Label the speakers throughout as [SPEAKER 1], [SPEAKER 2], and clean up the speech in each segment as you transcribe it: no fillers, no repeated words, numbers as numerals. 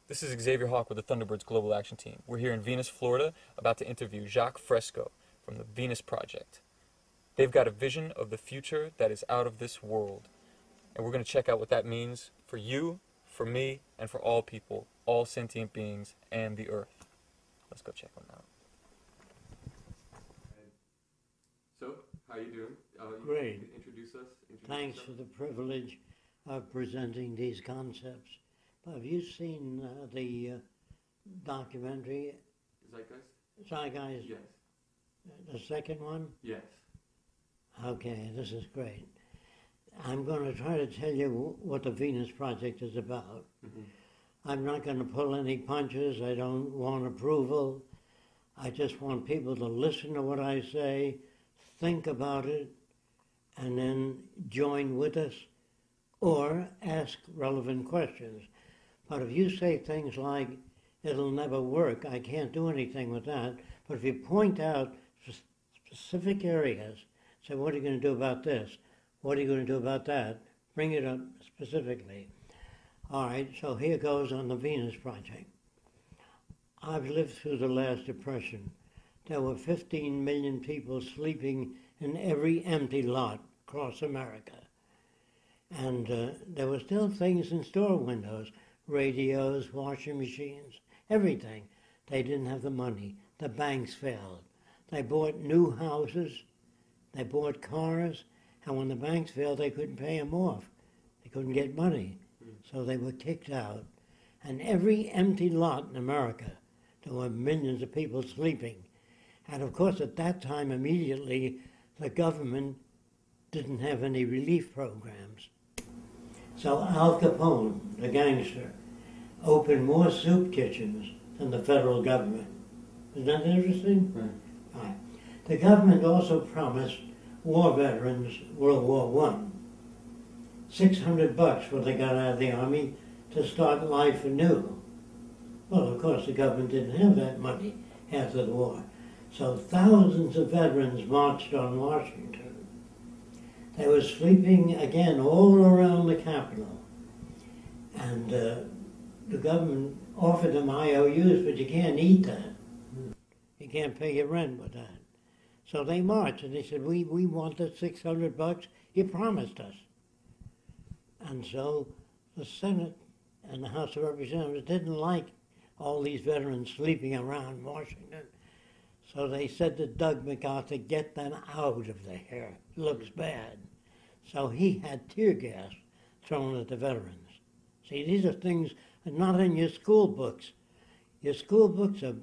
[SPEAKER 1] This is Xavier Hawk with the Thunderbirds Global Action Team. We're here in Venus, Florida, about to interview Jacques Fresco from the Venus Project. They've got a vision of the future that is out of this world. And we're going to check out what that means for you, for me, and for all people, all sentient beings, and the Earth. Let's go check them out. So, how you doing?
[SPEAKER 2] Great.
[SPEAKER 1] You introduce us?
[SPEAKER 2] Thanks for the privilege of presenting these concepts. Have you seen the documentary
[SPEAKER 1] Zeitgeist?
[SPEAKER 2] Zeitgeist?
[SPEAKER 1] Yes.
[SPEAKER 2] The second one?
[SPEAKER 1] Yes.
[SPEAKER 2] Okay, this is great. I'm going to try to tell you what the Venus Project is about. I'm not going to pull any punches. I don't want approval. I just want people to listen to what I say, think about it, and then join with us or ask relevant questions. But if you say things like, it'll never work, I can't do anything with that, but if you point out specific areas, say, what are you going to do about this? What are you going to do about that? Bring it up specifically. All right, so here goes on the Venus Project. I've lived through the last depression. There were 15 million people sleeping in every empty lot across America. And there were still things in store windows, radios, washing machines, everything. They didn't have the money. The banks failed. They bought new houses, they bought cars, and when the banks failed, they couldn't pay them off. They couldn't get money, so they were kicked out. And every empty lot in America, there were millions of people sleeping. And of course, at that time, immediately, the government didn't have any relief programs. So Al Capone, the gangster, opened more soup kitchens than the federal government. Isn't that interesting?
[SPEAKER 1] Right.
[SPEAKER 2] Right. The government also promised war veterans World War I $600 when they got out of the Army to start life anew. Well, of course, the government didn't have that money after the war. So thousands of veterans marched on Washington. They were sleeping, again, all around the Capitol. And the government offered them IOUs, but you can't eat that. You can't pay your rent with that. So they marched, and they said, we want the $600 you promised us. And so the Senate and the House of Representatives didn't like all these veterans sleeping around Washington. So they said to Doug MacArthur, get them out of there. It looks bad. So he had tear gas thrown at the veterans. See, these are things that are not in your school books. Your school books are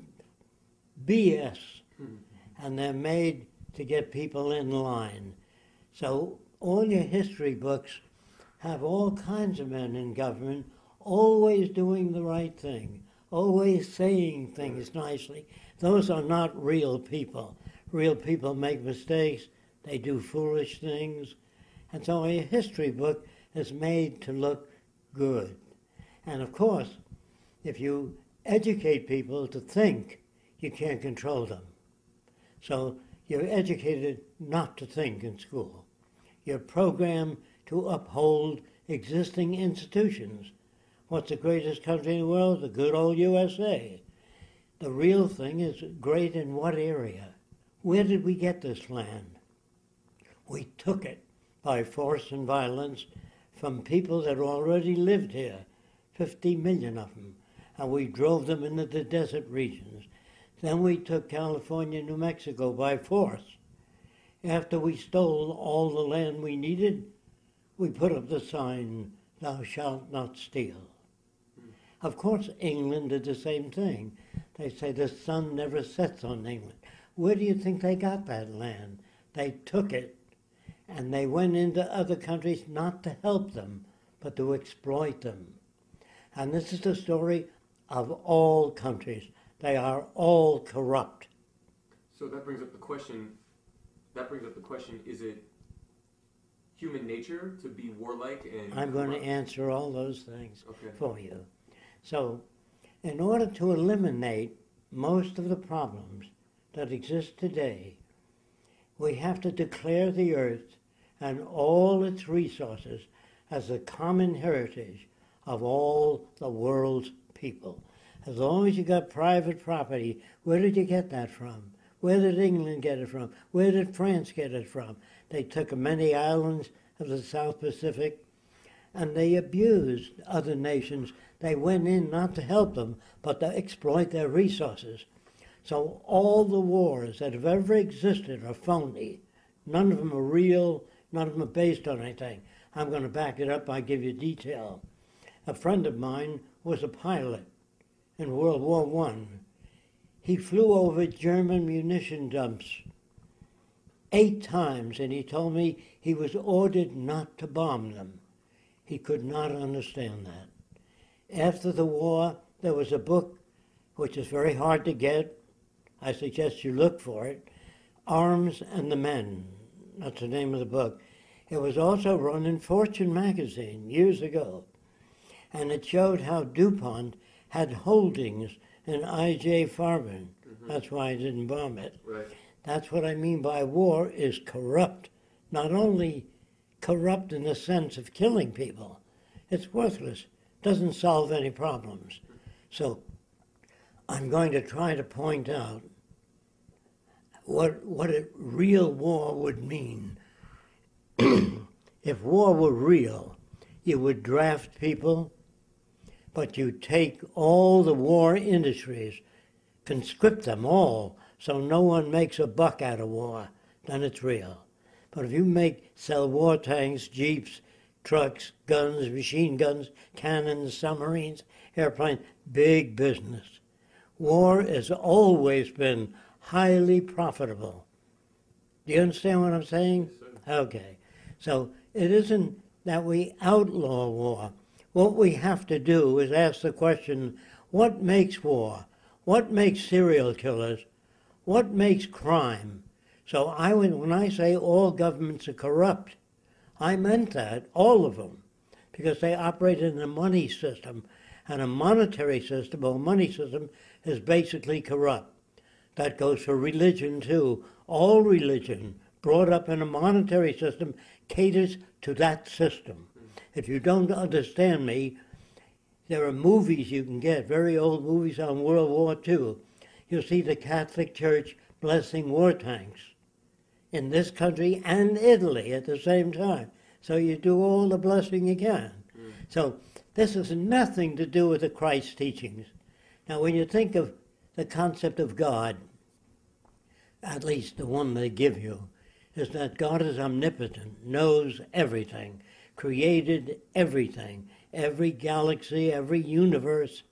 [SPEAKER 2] BS, and they're made to get people in line. So all your history books have all kinds of men in government always doing the right thing, always saying things nicely. Those are not real people. Real people make mistakes, they do foolish things, and so a history book is made to look good. And of course, if you educate people to think, you can't control them. So you're educated not to think in school. You're programmed to uphold existing institutions. What's the greatest country in the world? The good old USA. The real thing is great in what area? Where did we get this land? We took it by force and violence from people that already lived here, 50 million of them, and we drove them into the desert regions. Then we took California, New Mexico by force. After we stole all the land we needed, we put up the sign, thou shalt not steal. Of course, England did the same thing. They say the sun never sets on England. Where do you think they got that land? They took it, and they went into other countries not to help them, but to exploit them. And this is the story of all countries. They are all corrupt.
[SPEAKER 1] So that brings up the question, is it human nature to be warlike and
[SPEAKER 2] I'm going to answer all those things for you. So, in order to eliminate most of the problems that exist today, we have to declare the earth and all its resources as a common heritage of all the world's people. As long as you got private property, where did you get that from? Where did England get it from? Where did France get it from? They took many islands of the South Pacific and they abused other nations. They went in not to help them, but to exploit their resources. So all the wars that have ever existed are phony. None of them are real, none of them are based on anything. I'm going to back it up by give you detail. A friend of mine was a pilot in World War I. He flew over German munition dumps 8 times, and he told me he was ordered not to bomb them. He could not understand that. After the war, there was a book, which is very hard to get. I suggest you look for it. Arms and the Men. That's the name of the book. It was also run in Fortune magazine years ago. And it showed how DuPont had holdings in I.J. Farben. That's why I didn't bomb it.
[SPEAKER 1] Right.
[SPEAKER 2] That's what I mean by war is corrupt. Not only corrupt in the sense of killing people, it's worthless. Doesn't solve any problems. So I'm going to try to point out what a real war would mean. If war were real, you would draft people, but you take all the war industries, conscript them all, so no one makes a buck out of war, then it's real. But if you sell war tanks, jeeps, trucks, guns, machine guns, cannons, submarines, airplanes, big business. War has always been highly profitable. Do you understand what I'm saying? Okay. So it isn't that we outlaw war. What we have to do is ask the question, what makes war? What makes serial killers? What makes crime? So when I say all governments are corrupt, I meant that, all of them, because they operate in a money system, and a monetary system or money system is basically corrupt. That goes for religion too. All religion brought up in a monetary system caters to that system. If you don't understand me, there are movies you can get, very old movies on World War II. You'll see the Catholic Church blessing war tanks in this country and Italy at the same time. So you do all the blessing you can. So this has nothing to do with the Christ teachings. Now when you think of the concept of God, at least the one they give you, is that God is omnipotent, knows everything, created everything, every galaxy, every universe,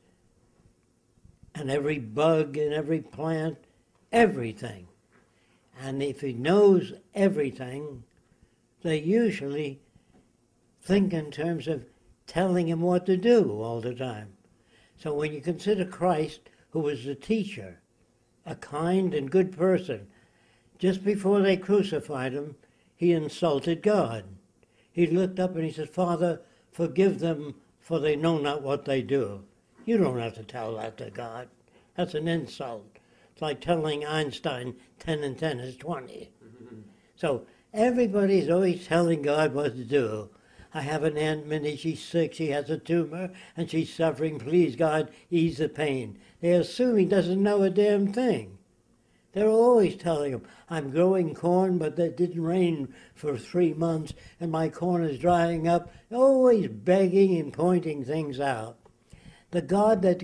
[SPEAKER 2] and every bug and every plant, everything. And if he knows everything, they usually think in terms of telling him what to do all the time. So when you consider Christ, who was the teacher, a kind and good person, just before they crucified him, he insulted God. He looked up and he said, Father, forgive them, for they know not what they do. You don't have to tell that to God. That's an insult. It's like telling Einstein 10 and 10 is 20. So everybody's always telling God what to do. I have an Aunt Minnie, she's sick, she has a tumor, and she's suffering. Please, God, ease the pain. They assume he doesn't know a damn thing. They're always telling him, I'm growing corn, but it didn't rain for 3 months, and my corn is drying up. Always begging and pointing things out. The God that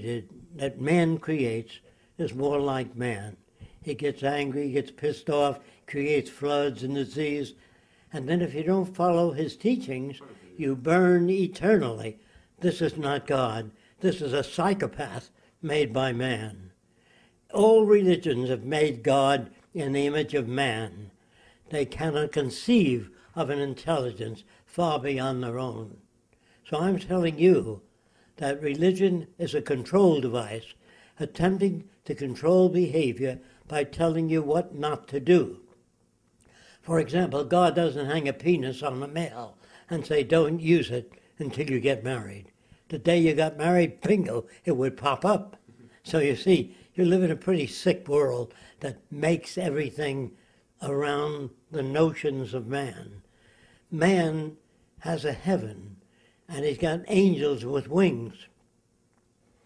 [SPEAKER 2] man creates, is more like man. He gets angry, he gets pissed off, creates floods and disease, and then if you don't follow his teachings, you burn eternally. This is not God. This is a psychopath made by man. All religions have made God in the image of man. They cannot conceive of an intelligence far beyond their own. So I'm telling you that religion is a control device, attempting to control behavior by telling you what not to do. For example, God doesn't hang a penis on a male and say, don't use it until you get married. The day you got married, bingo, it would pop up. So you see, you live in a pretty sick world that makes everything around the notions of man. Man has a heaven, and he's got angels with wings.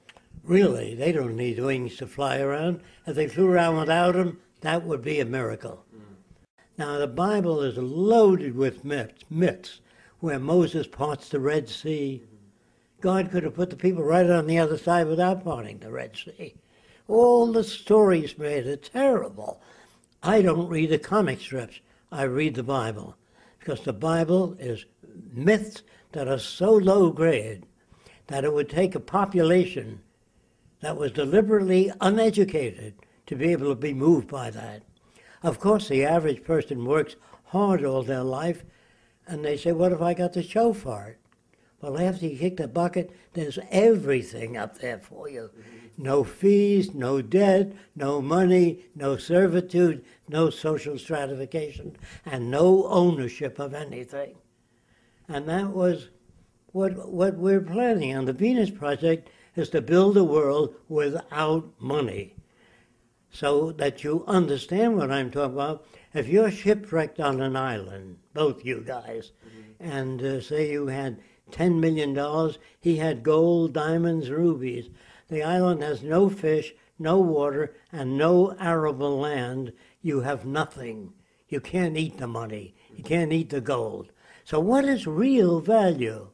[SPEAKER 2] Really, they don't need wings to fly around. If they flew around without them, that would be a miracle. Now, the Bible is loaded with myths where Moses parts the Red Sea. God could have put the people right on the other side without parting the Red Sea. All the stories made it terrible. I don't read the comic strips. I read the Bible, because the Bible is myths that are so low grade that it would take a population that was deliberately uneducated to be able to be moved by that. Of course, the average person works hard all their life, and they say, what have I got to show for it? Well, after you kick the bucket, there's everything up there for you. No fees, no debt, no money, no servitude, no social stratification, and no ownership of anything. And that was what we're planning on. The Venus Project is to build a world without money. So that you understand what I'm talking about. If you're shipwrecked on an island, both you guys, and say you had $10 million, he had gold, diamonds, rubies. The island has no fish, no water, and no arable land. You have nothing. You can't eat the money. You can't eat the gold. So what is real value?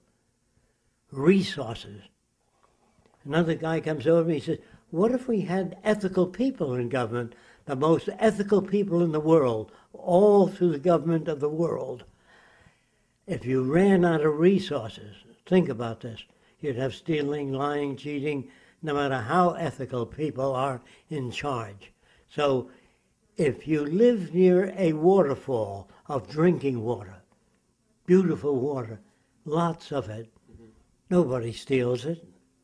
[SPEAKER 2] Resources. Another guy comes over and he says, what if we had ethical people in government, the most ethical people in the world, all through the government of the world? If you ran out of resources, think about this, you'd have stealing, lying, cheating, no matter how ethical people are in charge. So if you live near a waterfall of drinking water, beautiful water, lots of it, nobody steals it.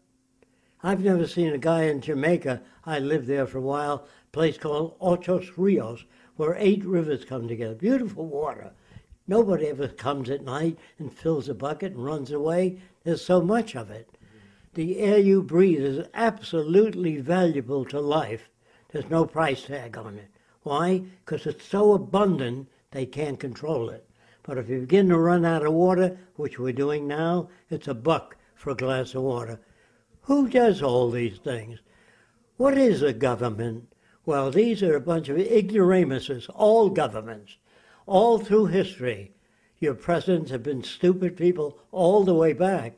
[SPEAKER 2] I've never seen a guy in Jamaica, I lived there for a while, a place called Ochos Rios, where 8 rivers come together, beautiful water. Nobody ever comes at night and fills a bucket and runs away. There's so much of it. The air you breathe is absolutely valuable to life. There's no price tag on it. Why? Because it's so abundant, they can't control it. But if you begin to run out of water, which we're doing now, it's $1 for a glass of water. Who does all these things? What is a government? Well, these are a bunch of ignoramuses, all governments, all through history. Your presidents have been stupid people all the way back.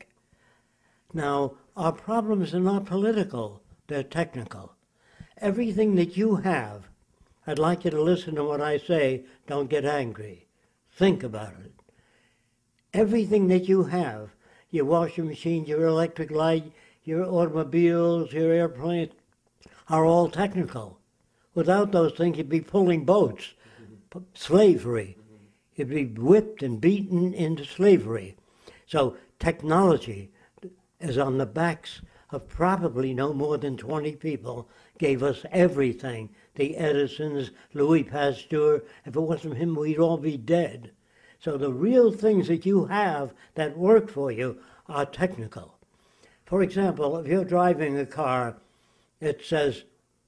[SPEAKER 2] Now, our problems are not political, they're technical. Everything that you have, I'd like you to listen to what I say, don't get angry. Think about it. Everything that you have, your washing machine, your electric light, your automobiles, your airplanes, are all technical. Without those things, you'd be pulling boats, slavery. You'd be whipped and beaten into slavery. So technology is on the backs of probably no more than 20 people, gave us everything. The Edisons, Louis Pasteur, if it wasn't him, we'd all be dead. So the real things that you have that work for you are technical. For example, if you're driving a car, it says,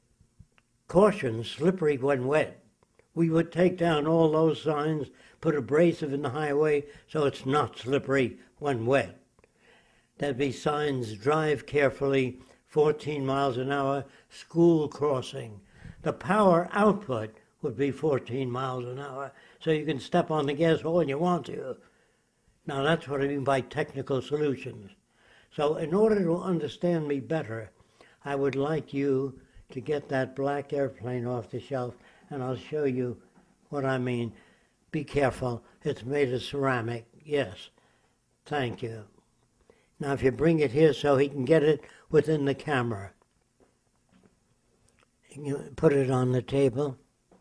[SPEAKER 2] caution, slippery when wet. We would take down all those signs, put abrasive in the highway so it's not slippery when wet. There'd be signs, drive carefully, 14 miles an hour, school crossing. The power output would be 14 miles an hour, so you can step on the gas all you want to. Now that's what I mean by technical solutions. So in order to understand me better, I would like you to get that black airplane off the shelf, and I'll show you what I mean. Be careful, it's made of ceramic, yes. Thank you. Now if you bring it here so he can get it within the camera. You put it on the table.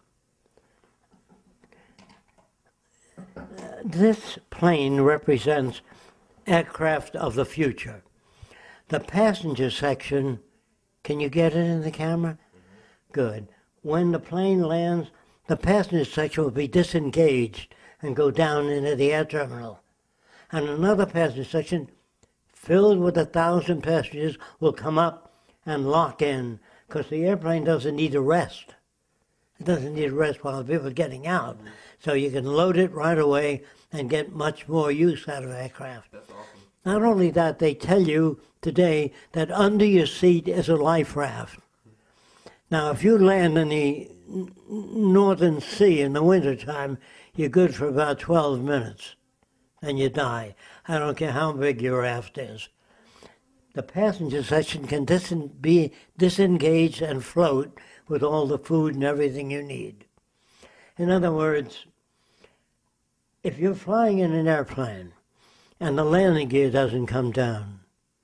[SPEAKER 2] This plane represents aircraft of the future. The passenger section, can you get it in the camera? Good. When the plane lands, the passenger section will be disengaged and go down into the air terminal. And another passenger section filled with 1,000 passengers will come up and lock in, because the airplane doesn't need a rest. It doesn't need a rest while people are getting out. So you can load it right away and get much more use out of aircraft.
[SPEAKER 1] That's awesome.
[SPEAKER 2] Not only that, they tell you today that under your seat is a life raft. Now, if you land in the Northern Sea in the wintertime, you're good for about 12 minutes, and you die. I don't care how big your raft is. The passenger section can be disengaged and float with all the food and everything you need. In other words, if you're flying in an airplane and the landing gear doesn't come down,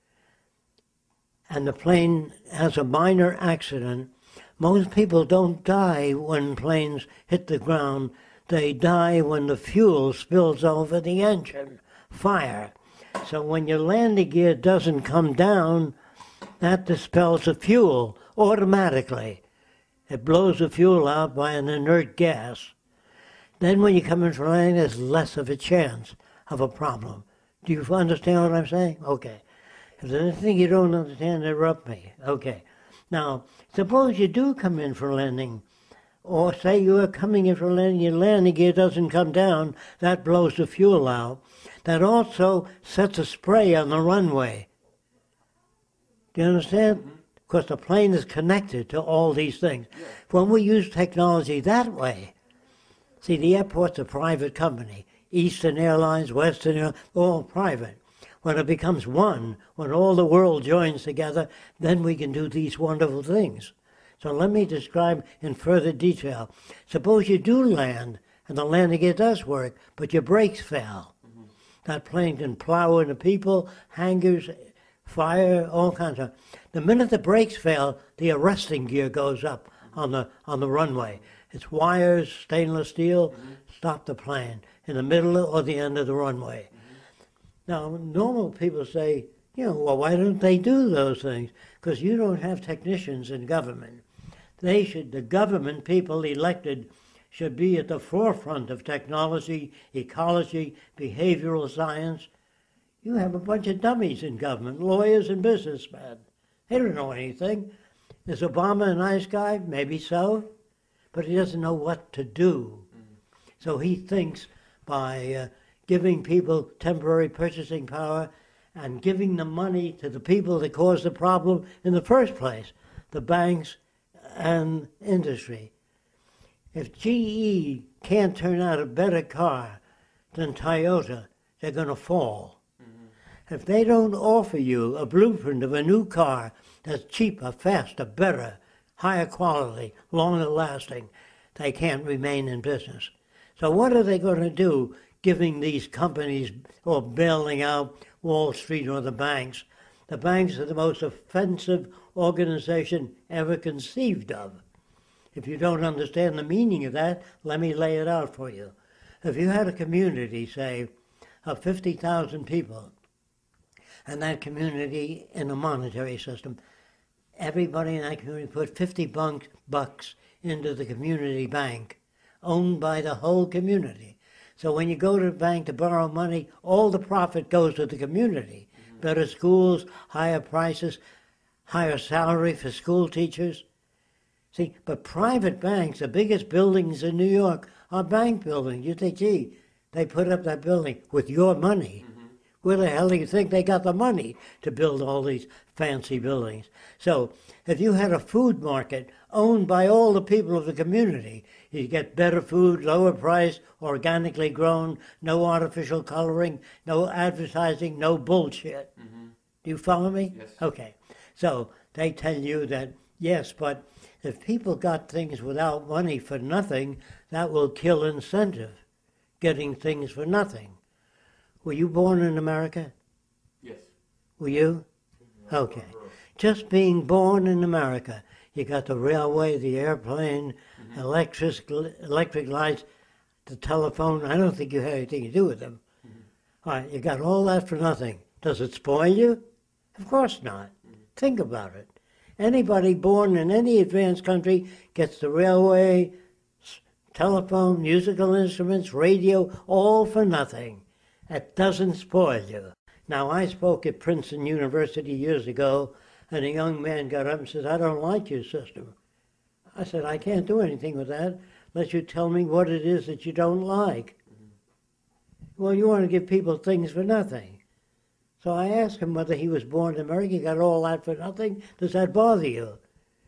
[SPEAKER 2] and the plane has a minor accident, most people don't die when planes hit the ground. They die when the fuel spills over the engine, fire. So when your landing gear doesn't come down, that dispels the fuel automatically. It blows the fuel out by an inert gas. Then when you come in for landing, there's less of a chance of a problem. Do you understand what I'm saying? Okay. If there's anything you don't understand, interrupt me. Okay. Now, suppose you do come in for landing, or say you are coming in for landing, your landing gear doesn't come down, that blows the fuel out. That also sets a spray on the runway. Do you understand? Because the plane is connected to all these things. Yeah. When we use technology that way, see, the airport's a private company. Eastern Airlines, Western Airlines, all private. When it becomes one, when all the world joins together, then we can do these wonderful things. So let me describe in further detail. Suppose you do land, and the landing gear does work, but your brakes fail. That plane can plow into people, hangars, fire, all kinds of. The minute the brakes fail, the arresting gear goes up on the runway. It's wires, stainless steel, stop the plane in the middle or the end of the runway. Now, normal people say, well, why don't they do those things? Because you don't have technicians in government. The government people elected should be at the forefront of technology, ecology, behavioral science. You have a bunch of dummies in government, lawyers and businessmen. They don't know anything. Is Obama a nice guy? Maybe so. But he doesn't know what to do. So he thinks by giving people temporary purchasing power and giving the money to the people that caused the problem in the first place, the banks and industry. If GE can't turn out a better car than Toyota, they're going to fall. If they don't offer you a blueprint of a new car that's cheaper, faster, better, higher quality, longer lasting, they can't remain in business. So what are they going to do giving these companies or bailing out Wall Street or the banks? The banks are the most offensive organization ever conceived of. If you don't understand the meaning of that, let me lay it out for you. If you had a community, say, of 50,000 people, and that community in a monetary system, everybody in that community put 50 bucks into the community bank, owned by the whole community. So when you go to the bank to borrow money, all the profit goes to the community. Better schools, higher prices, higher salary for school teachers. See, but private banks, the biggest buildings in New York are bank buildings. You think, gee, they put up that building with your money. Where the hell do you think they got the money to build all these fancy buildings? So if you had a food market owned by all the people of the community, you get better food, lower price, organically grown, no artificial coloring, no advertising, no bullshit. Do you follow me?
[SPEAKER 1] Yes.
[SPEAKER 2] Okay. So they tell you that, yes, but if people got things without money for nothing, that will kill incentive, getting things for nothing. Were you born in America?
[SPEAKER 1] Yes.
[SPEAKER 2] Were you? Okay. Just being born in America, you got the railway, the airplane, electric lights, the telephone. I don't think you had anything to do with them. All right, you got all that for nothing. Does it spoil you? Of course not. Think about it. Anybody born in any advanced country gets the railway, telephone, musical instruments, radio, all for nothing. It doesn't spoil you. Now, I spoke at Princeton University years ago, and a young man got up and said, I don't like your system. I said, I can't do anything with that unless you tell me what it is that you don't like. Well, you want to give people things for nothing. So I asked him whether he was born in America. He got all that for nothing. Does that bother you?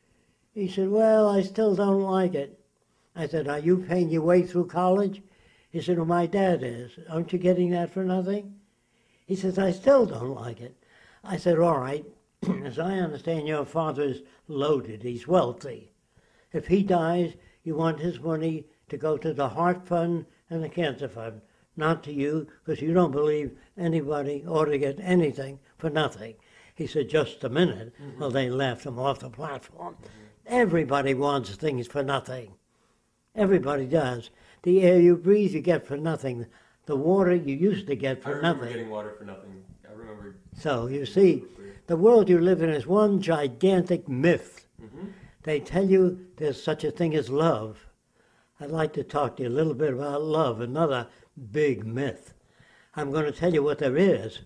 [SPEAKER 2] He said, well, I still don't like it. I said, are you paying your way through college? He said, well, my dad is. Aren't you getting that for nothing? He says, I still don't like it. I said, all right, as I understand, your father's loaded. He's wealthy. If he dies, you want his money to go to the Heart Fund and the Cancer Fund, not to you, because you don't believe anybody ought to get anything for nothing. He said, just a minute. Mm-hmm. Well, they laughed him off the platform. Mm-hmm. Everybody wants things for nothing. Everybody does. The air you breathe, you get for nothing. The water you used to get for nothing.
[SPEAKER 1] I remember getting water for nothing. I remember.
[SPEAKER 2] So, you see, the world you live in is one gigantic myth. Mm-hmm. They tell you there's such a thing as love. I'd like to talk to you a little bit about love, another big myth. I'm going to tell you what there is.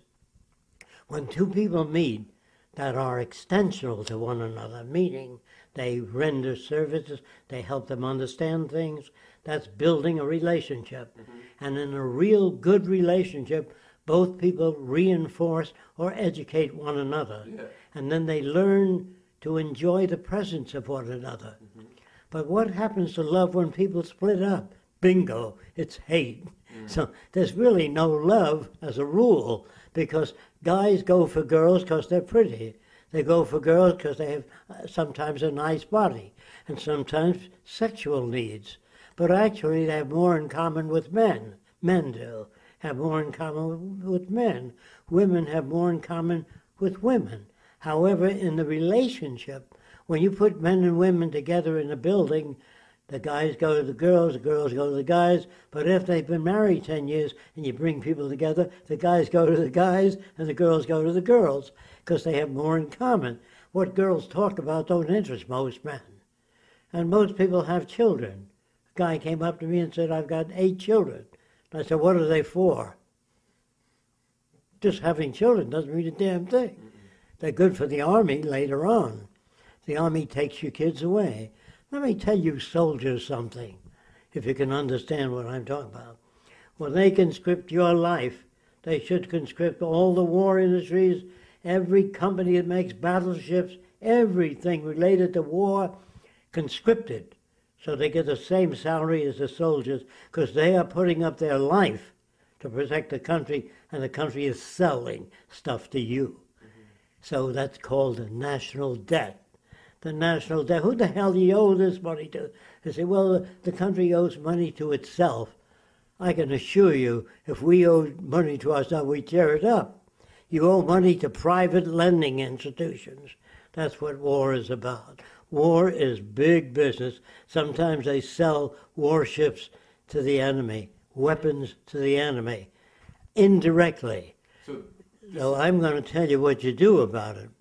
[SPEAKER 2] When two people meet that are extensional to one another, meaning they render services, they help them understand things, that's building a relationship. Mm-hmm. And in a real good relationship, both people reinforce or educate one another. Yeah. And then they learn to enjoy the presence of one another. Mm-hmm. But what happens to love when people split up? Bingo, it's hate. Mm. So there's really no love as a rule, because guys go for girls because they're pretty. They go for girls because they have sometimes a nice body and sometimes sexual needs. But actually they have more in common with men. Men do have more in common with men. Women have more in common with women. However, in the relationship, when you put men and women together in a building, the guys go to the girls go to the guys. But if they've been married 10 years and you bring people together, the guys go to the guys and the girls go to the girls, because they have more in common. What girls talk about don't interest most men. And most people have children. A guy came up to me and said, I've got 8 children. And I said, what are they for? Just having children doesn't mean a damn thing. They're good for the Army later on. The Army takes your kids away. Let me tell you soldiers something, if you can understand what I'm talking about. When they conscript your life, they should conscript all the war industries, every company that makes battleships, everything related to war, conscripted, so they get the same salary as the soldiers, because they are putting up their life to protect the country, and the country is selling stuff to you. Mm-hmm. So that's called the national debt. The national debt. Who the hell do you owe this money to? They say, well, the country owes money to itself. I can assure you, if we owed money to ourselves, we'd tear it up. You owe money to private lending institutions. That's what war is about. War is big business. Sometimes they sell warships to the enemy, weapons to the enemy, indirectly. So I'm going to tell you what you do about it.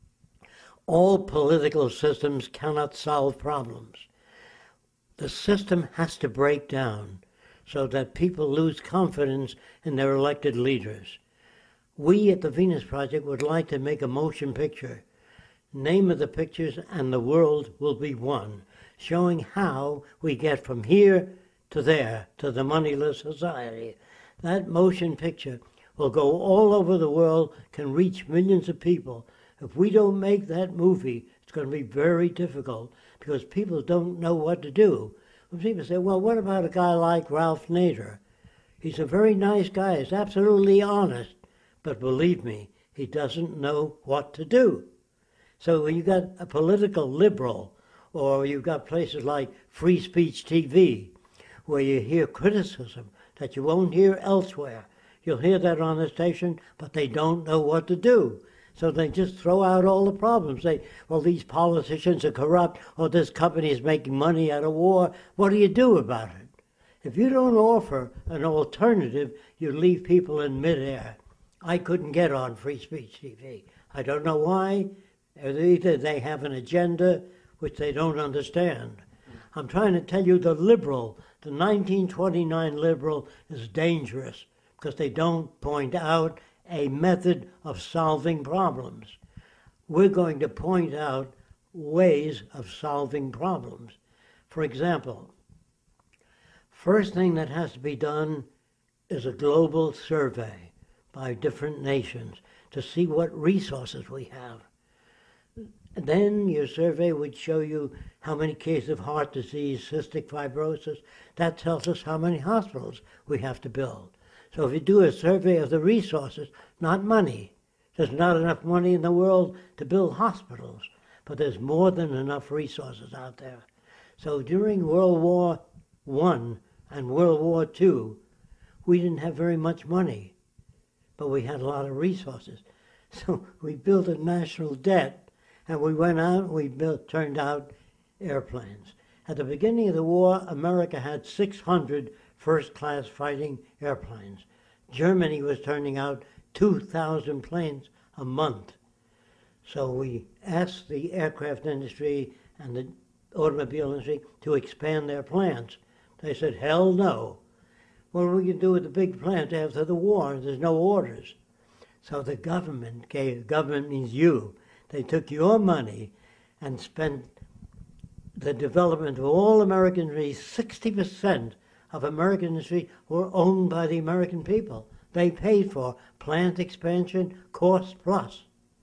[SPEAKER 2] All political systems cannot solve problems. The system has to break down so that people lose confidence in their elected leaders. We at the Venus Project would like to make a motion picture. Name of the pictures and the world will be one, showing how we get from here to there, to the moneyless society. That motion picture will go all over the world, can reach millions of people. If we don't make that movie, it's going to be very difficult, because people don't know what to do. When people say, well, what about a guy like Ralph Nader? He's a very nice guy. He's absolutely honest. But believe me, he doesn't know what to do. So when you've got a political liberal, or you've got places like Free Speech TV, where you hear criticism that you won't hear elsewhere. You'll hear that on the station, but they don't know what to do. So they just throw out all the problems. Say, well, these politicians are corrupt, or this company is making money out of war. What do you do about it? If you don't offer an alternative, you leave people in midair. I couldn't get on Free Speech TV. I don't know why. Either they have an agenda which they don't understand. I'm trying to tell you the liberal, the 1929 liberal, is dangerous because they don't point out a method of solving problems. We're going to point out ways of solving problems. For example, first thing that has to be done is a global survey by different nations to see what resources we have. Then your survey would show you how many cases of heart disease, cystic fibrosis. That tells us how many hospitals we have to build. So if you do a survey of the resources, not money, there's not enough money in the world to build hospitals, but there's more than enough resources out there. So during World War I and World War II, we didn't have very much money, but we had a lot of resources. So we built a national debt. And we went out and we turned out airplanes. At the beginning of the war, America had 600 first-class fighting airplanes. Germany was turning out 2,000 planes a month. So we asked the aircraft industry and the automobile industry to expand their plants. They said, hell no. What are we going to do with the big plants after the war? There's no orders. So the government means you. They took your money and spent the development of all American industries. 60% of American industry were owned by the American people. They paid for plant expansion, cost plus.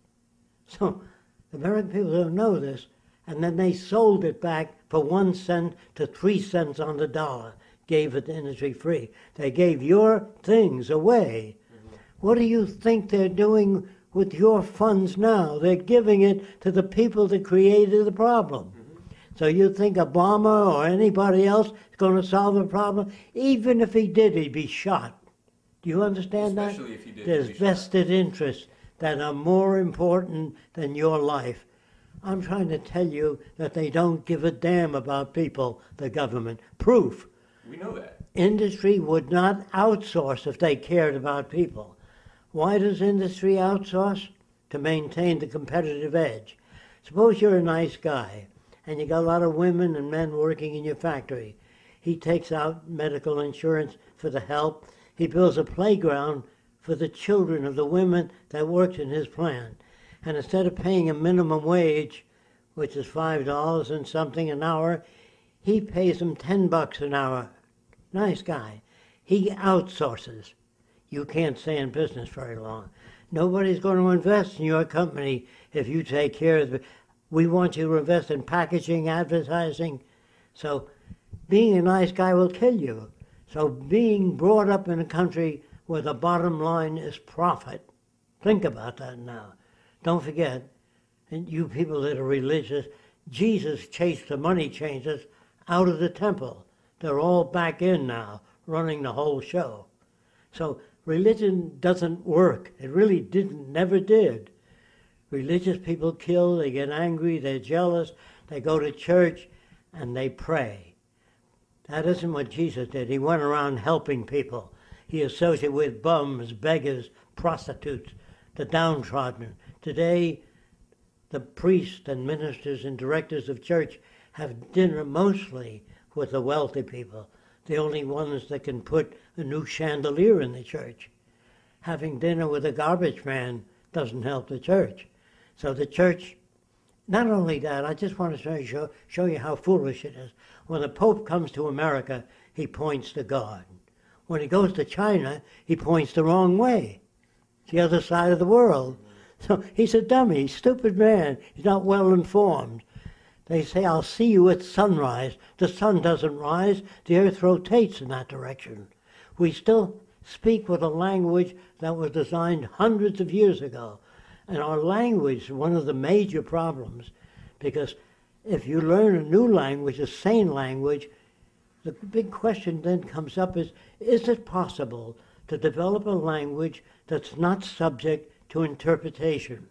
[SPEAKER 2] So the American people don't know this, and then they sold it back for 1 cent to 3 cents on the dollar, gave it to industry free. They gave your things away. What do you think they're doing with your funds now? They're giving it to the people that created the problem. So you think Obama or anybody else is going to solve the problem? Even if he did, he'd be shot. Do you understand that?
[SPEAKER 1] Especially if he did.
[SPEAKER 2] There's vested interests that are more important than your life. I'm trying to tell you that they don't give a damn about people, the government. Proof.
[SPEAKER 1] We know that.
[SPEAKER 2] Industry would not outsource if they cared about people. Why does industry outsource? To maintain the competitive edge. Suppose you're a nice guy, and you got a lot of women and men working in your factory. He takes out medical insurance for the help. He builds a playground for the children of the women that worked in his plant. And instead of paying a minimum wage, which is $5 and something an hour, he pays them $10 an hour. Nice guy. He outsources. You can't stay in business very long. Nobody's going to invest in your company if you take care of it. We want you to invest in packaging, advertising. So being a nice guy will kill you. So being brought up in a country where the bottom line is profit, think about that now. Don't forget, and you people that are religious, Jesus chased the money changers out of the temple. They're all back in now, running the whole show. So religion doesn't work. It really didn't, never did. Religious people kill, they get angry, they're jealous, they go to church, and they pray. That isn't what Jesus did. He went around helping people. He associated with bums, beggars, prostitutes, the downtrodden. Today, the priests and ministers and directors of church have dinner mostly with the wealthy people, the only ones that can put a new chandelier in the church. Having dinner with a garbage man doesn't help the church. So the church, not only that, I just want to show you how foolish it is. When the Pope comes to America, he points to God. When he goes to China, he points the wrong way. It's the other side of the world. So he's a dummy, stupid man. He's not well informed. They say, I'll see you at sunrise. The sun doesn't rise. The earth rotates in that direction. We still speak with a language that was designed hundreds of years ago. And our language is one of the major problems, because if you learn a new language, a sane language, the big question then comes up is it possible to develop a language that's not subject to interpretation?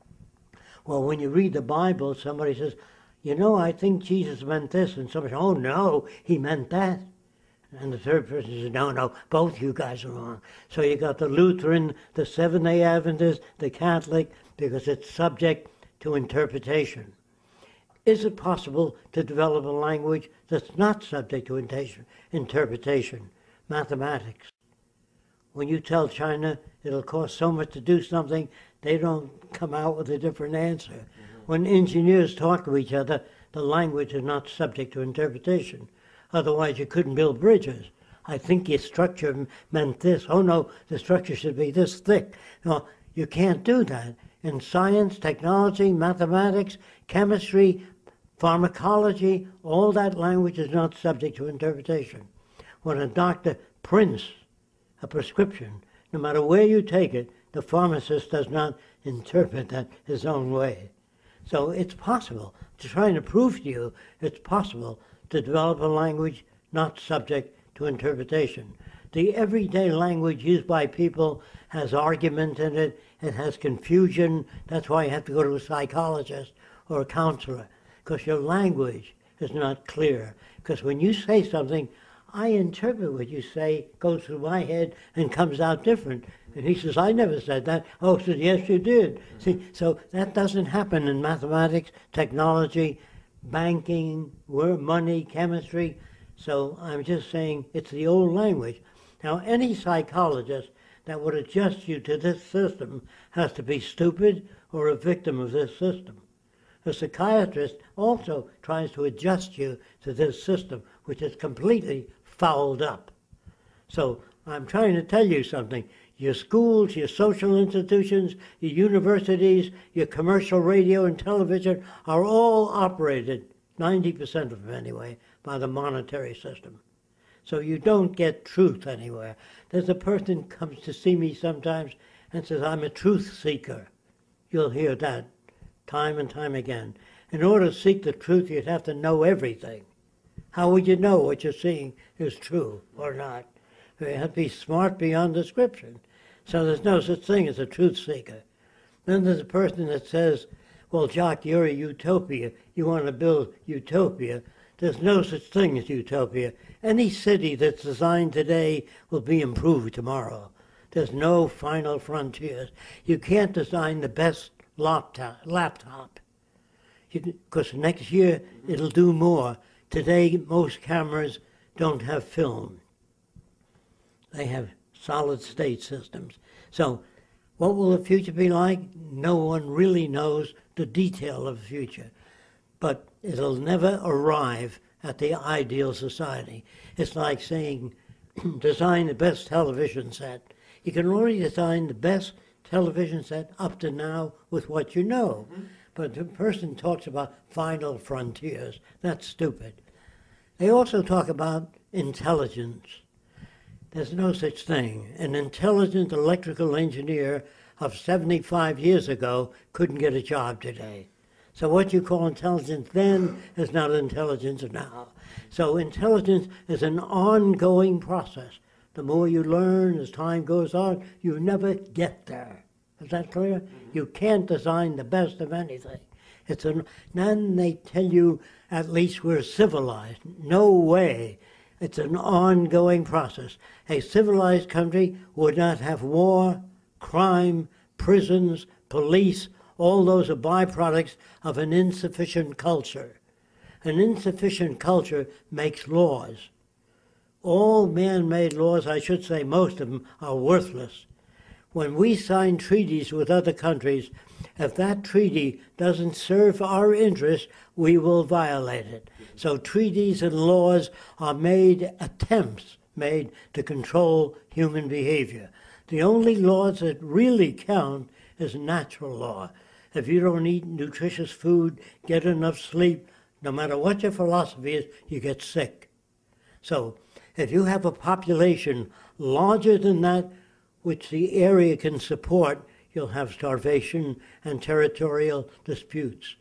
[SPEAKER 2] Well, when you read the Bible, somebody says, you know, I think Jesus meant this, and somebody says, oh no, he meant that. And the third person says, no, both you guys are wrong. So you got the Lutheran, the Seventh-day Adventist, the Catholic, because it's subject to interpretation. Is it possible to develop a language that's not subject to interpretation? Mathematics. When you tell China it'll cost so much to do something, they don't come out with a different answer. Mm-hmm. When engineers talk to each other, the language is not subject to interpretation. Otherwise, you couldn't build bridges. I think your structure meant this. Oh, no, the structure should be this thick. No, You can't do that. In science, technology, mathematics, chemistry, pharmacology, all that language is not subject to interpretation. When a doctor prints a prescription, no matter where you take it, the pharmacist does not interpret that his own way. So it's possible, to trying to prove to you, it's possible to develop a language not subject to interpretation. The everyday language used by people has argument in it, it has confusion. That's why you have to go to a psychologist or a counselor, because your language is not clear. Because when you say something, I interpret what you say, goes through my head and comes out different. And he says, I never said that. Oh, said, yes, you did. See, so that doesn't happen in mathematics, technology, banking, money, chemistry. So I'm just saying it's the old language. Now, any psychologist that would adjust you to this system has to be stupid or a victim of this system. A psychiatrist also tries to adjust you to this system, which is completely fouled up. So I'm trying to tell you something. Your schools, your social institutions, your universities, your commercial radio and television are all operated, 90% of them anyway, by the monetary system. So you don't get truth anywhere. There's a person comes to see me sometimes and says, I'm a truth seeker. You'll hear that time and time again. In order to seek the truth, you'd have to know everything. How would you know what you're seeing is true or not? You have to be smart beyond description. So there's no such thing as a truth seeker. Then there's a person that says, well, Jacques, you're a utopia. You want to build utopia. There's no such thing as utopia. Any city that's designed today will be improved tomorrow. There's no final frontiers. You can't design the best laptop. Because next year it'll do more. Today, most cameras don't have film. They have solid-state systems. So what will the future be like? No one really knows the detail of the future. But it'll never arrive at the ideal society. It's like saying, design the best television set. You can only design the best television set up to now with what you know. But the person talks about final frontiers. That's stupid. They also talk about intelligence. There's no such thing. An intelligent electrical engineer of 75 years ago couldn't get a job today. So what you call intelligence then is not intelligence now. So intelligence is an ongoing process. The more you learn as time goes on, you never get there. Is that clear? You can't design the best of anything. Then they tell you at least we're civilized. No way. It's an ongoing process. A civilized country would not have war, crime, prisons, police. All those are byproducts of an insufficient culture. An insufficient culture makes laws. All man-made laws, I should say most of them, are worthless. When we sign treaties with other countries, if that treaty doesn't serve our interests, we will violate it. So treaties and laws are attempts made to control human behavior. The only laws that really count is natural law. If you don't eat nutritious food, get enough sleep, no matter what your philosophy is, you get sick. So if you have a population larger than that which the area can support, you'll have starvation and territorial disputes.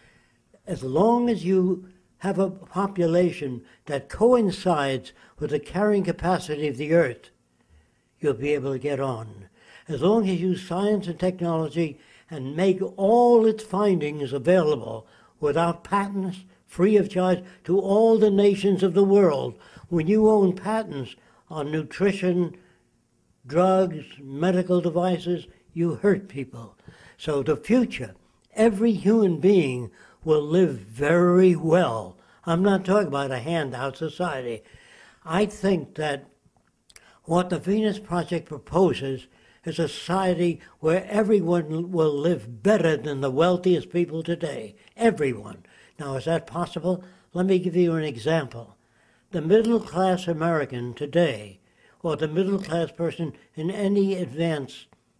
[SPEAKER 2] As long as you have a population that coincides with the carrying capacity of the earth, you'll be able to get on. As long as you use science and technology and make all its findings available without patents, free of charge, to all the nations of the world. When you own patents on nutrition, drugs, medical devices, you hurt people. So the future, every human being will live very well. I'm not talking about a handout society. I think that what the Venus Project proposes is a society where everyone will live better than the wealthiest people today. Everyone. Now, is that possible? Let me give you an example. The middle-class American today, or the middle-class person in any advanced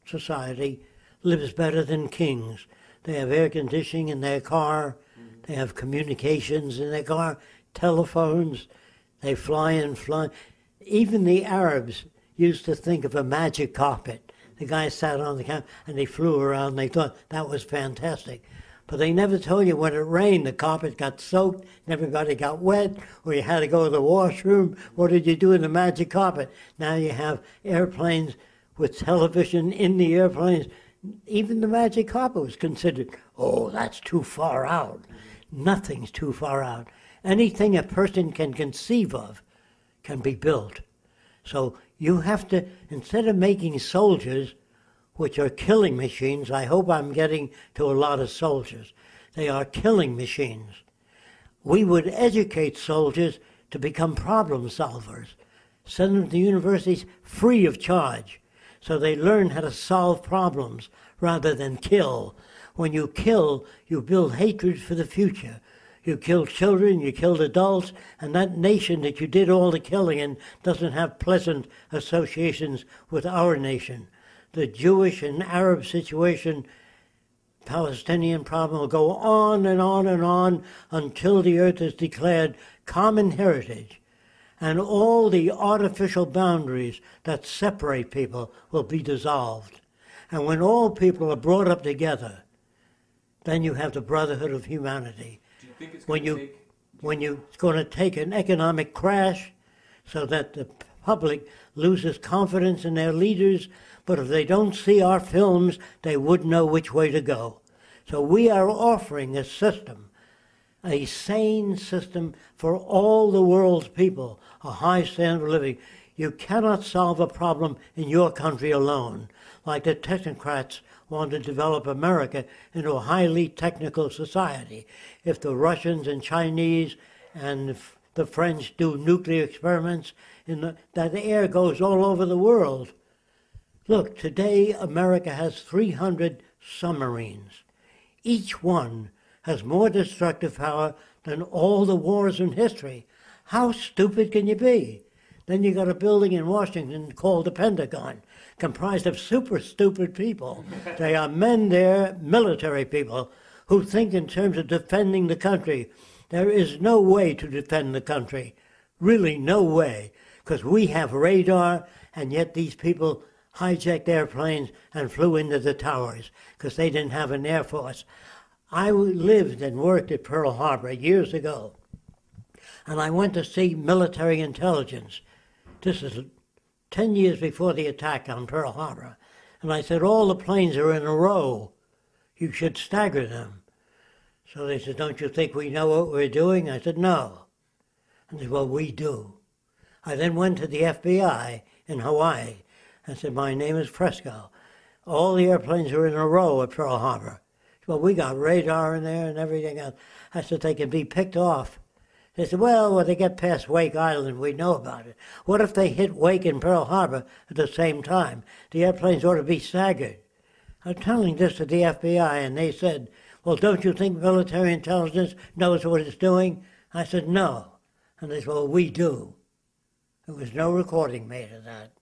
[SPEAKER 2] society lives better than kings. They have air conditioning in their car. They have communications in their car, telephones. They fly and fly. Even the Arabs used to think of a magic carpet. The guy sat on the couch and they flew around. They thought that was fantastic. But they never told you when it rained, the carpet got soaked, and everybody got wet, or you had to go to the washroom. What did you do in the magic carpet? Now you have airplanes with television in the airplanes. Even the magic carpet was considered, oh, that's too far out. Nothing's too far out. Anything a person can conceive of can be built. So you have to, instead of making soldiers, which are killing machines, I hope I'm getting to a lot of soldiers. They are killing machines. We would educate soldiers to become problem solvers. Send them to universities free of charge, so they learn how to solve problems rather than kill. When you kill, you build hatred for the future. You kill children, you kill adults, and that nation that you did all the killing in doesn't have pleasant associations with our nation. The Jewish and Arab situation, Palestinian problem will go on and on and on until the earth is declared common heritage. And all the artificial boundaries that separate people will be dissolved. And when all people are brought up together, then you have the brotherhood of humanity.
[SPEAKER 1] Do you think it's
[SPEAKER 2] going to take an economic crash so that the public loses confidence in their leaders, but if they don't see our films, they wouldn't know which way to go. So we are offering a system, a sane system for all the world's people, a high standard of living. You cannot solve a problem in your country alone, like the technocrats want to develop America into a highly technical society. If the Russians and Chinese and the French do nuclear experiments, that air goes all over the world. Look, today America has 300 submarines. Each one has more destructive power than all the wars in history. How stupid can you be? Then you got a building in Washington called the Pentagon, comprised of super stupid people. They are men there, military people, who think in terms of defending the country. There is no way to defend the country, really no way, because we have radar, and yet these people hijacked airplanes and flew into the towers because they didn't have an air force. I lived and worked at Pearl Harbor years ago, and I went to see military intelligence. This is 10 years before the attack on Pearl Harbor. And I said, all the planes are in a row. You should stagger them. So they said, don't you think we know what we're doing? I said, no. And they said, well, we do. I then went to the FBI in Hawaii and said, my name is Fresco. All the airplanes are in a row at Pearl Harbor. Well, we got radar in there and everything else. I said, they can be picked off. They said, well, when they get past Wake Island, we know about it. What if they hit Wake and Pearl Harbor at the same time? The airplanes ought to be staggered. I'm telling this to the FBI, and they said, well, don't you think military intelligence knows what it's doing? I said, no. And they said, well, we do. There was no recording made of that.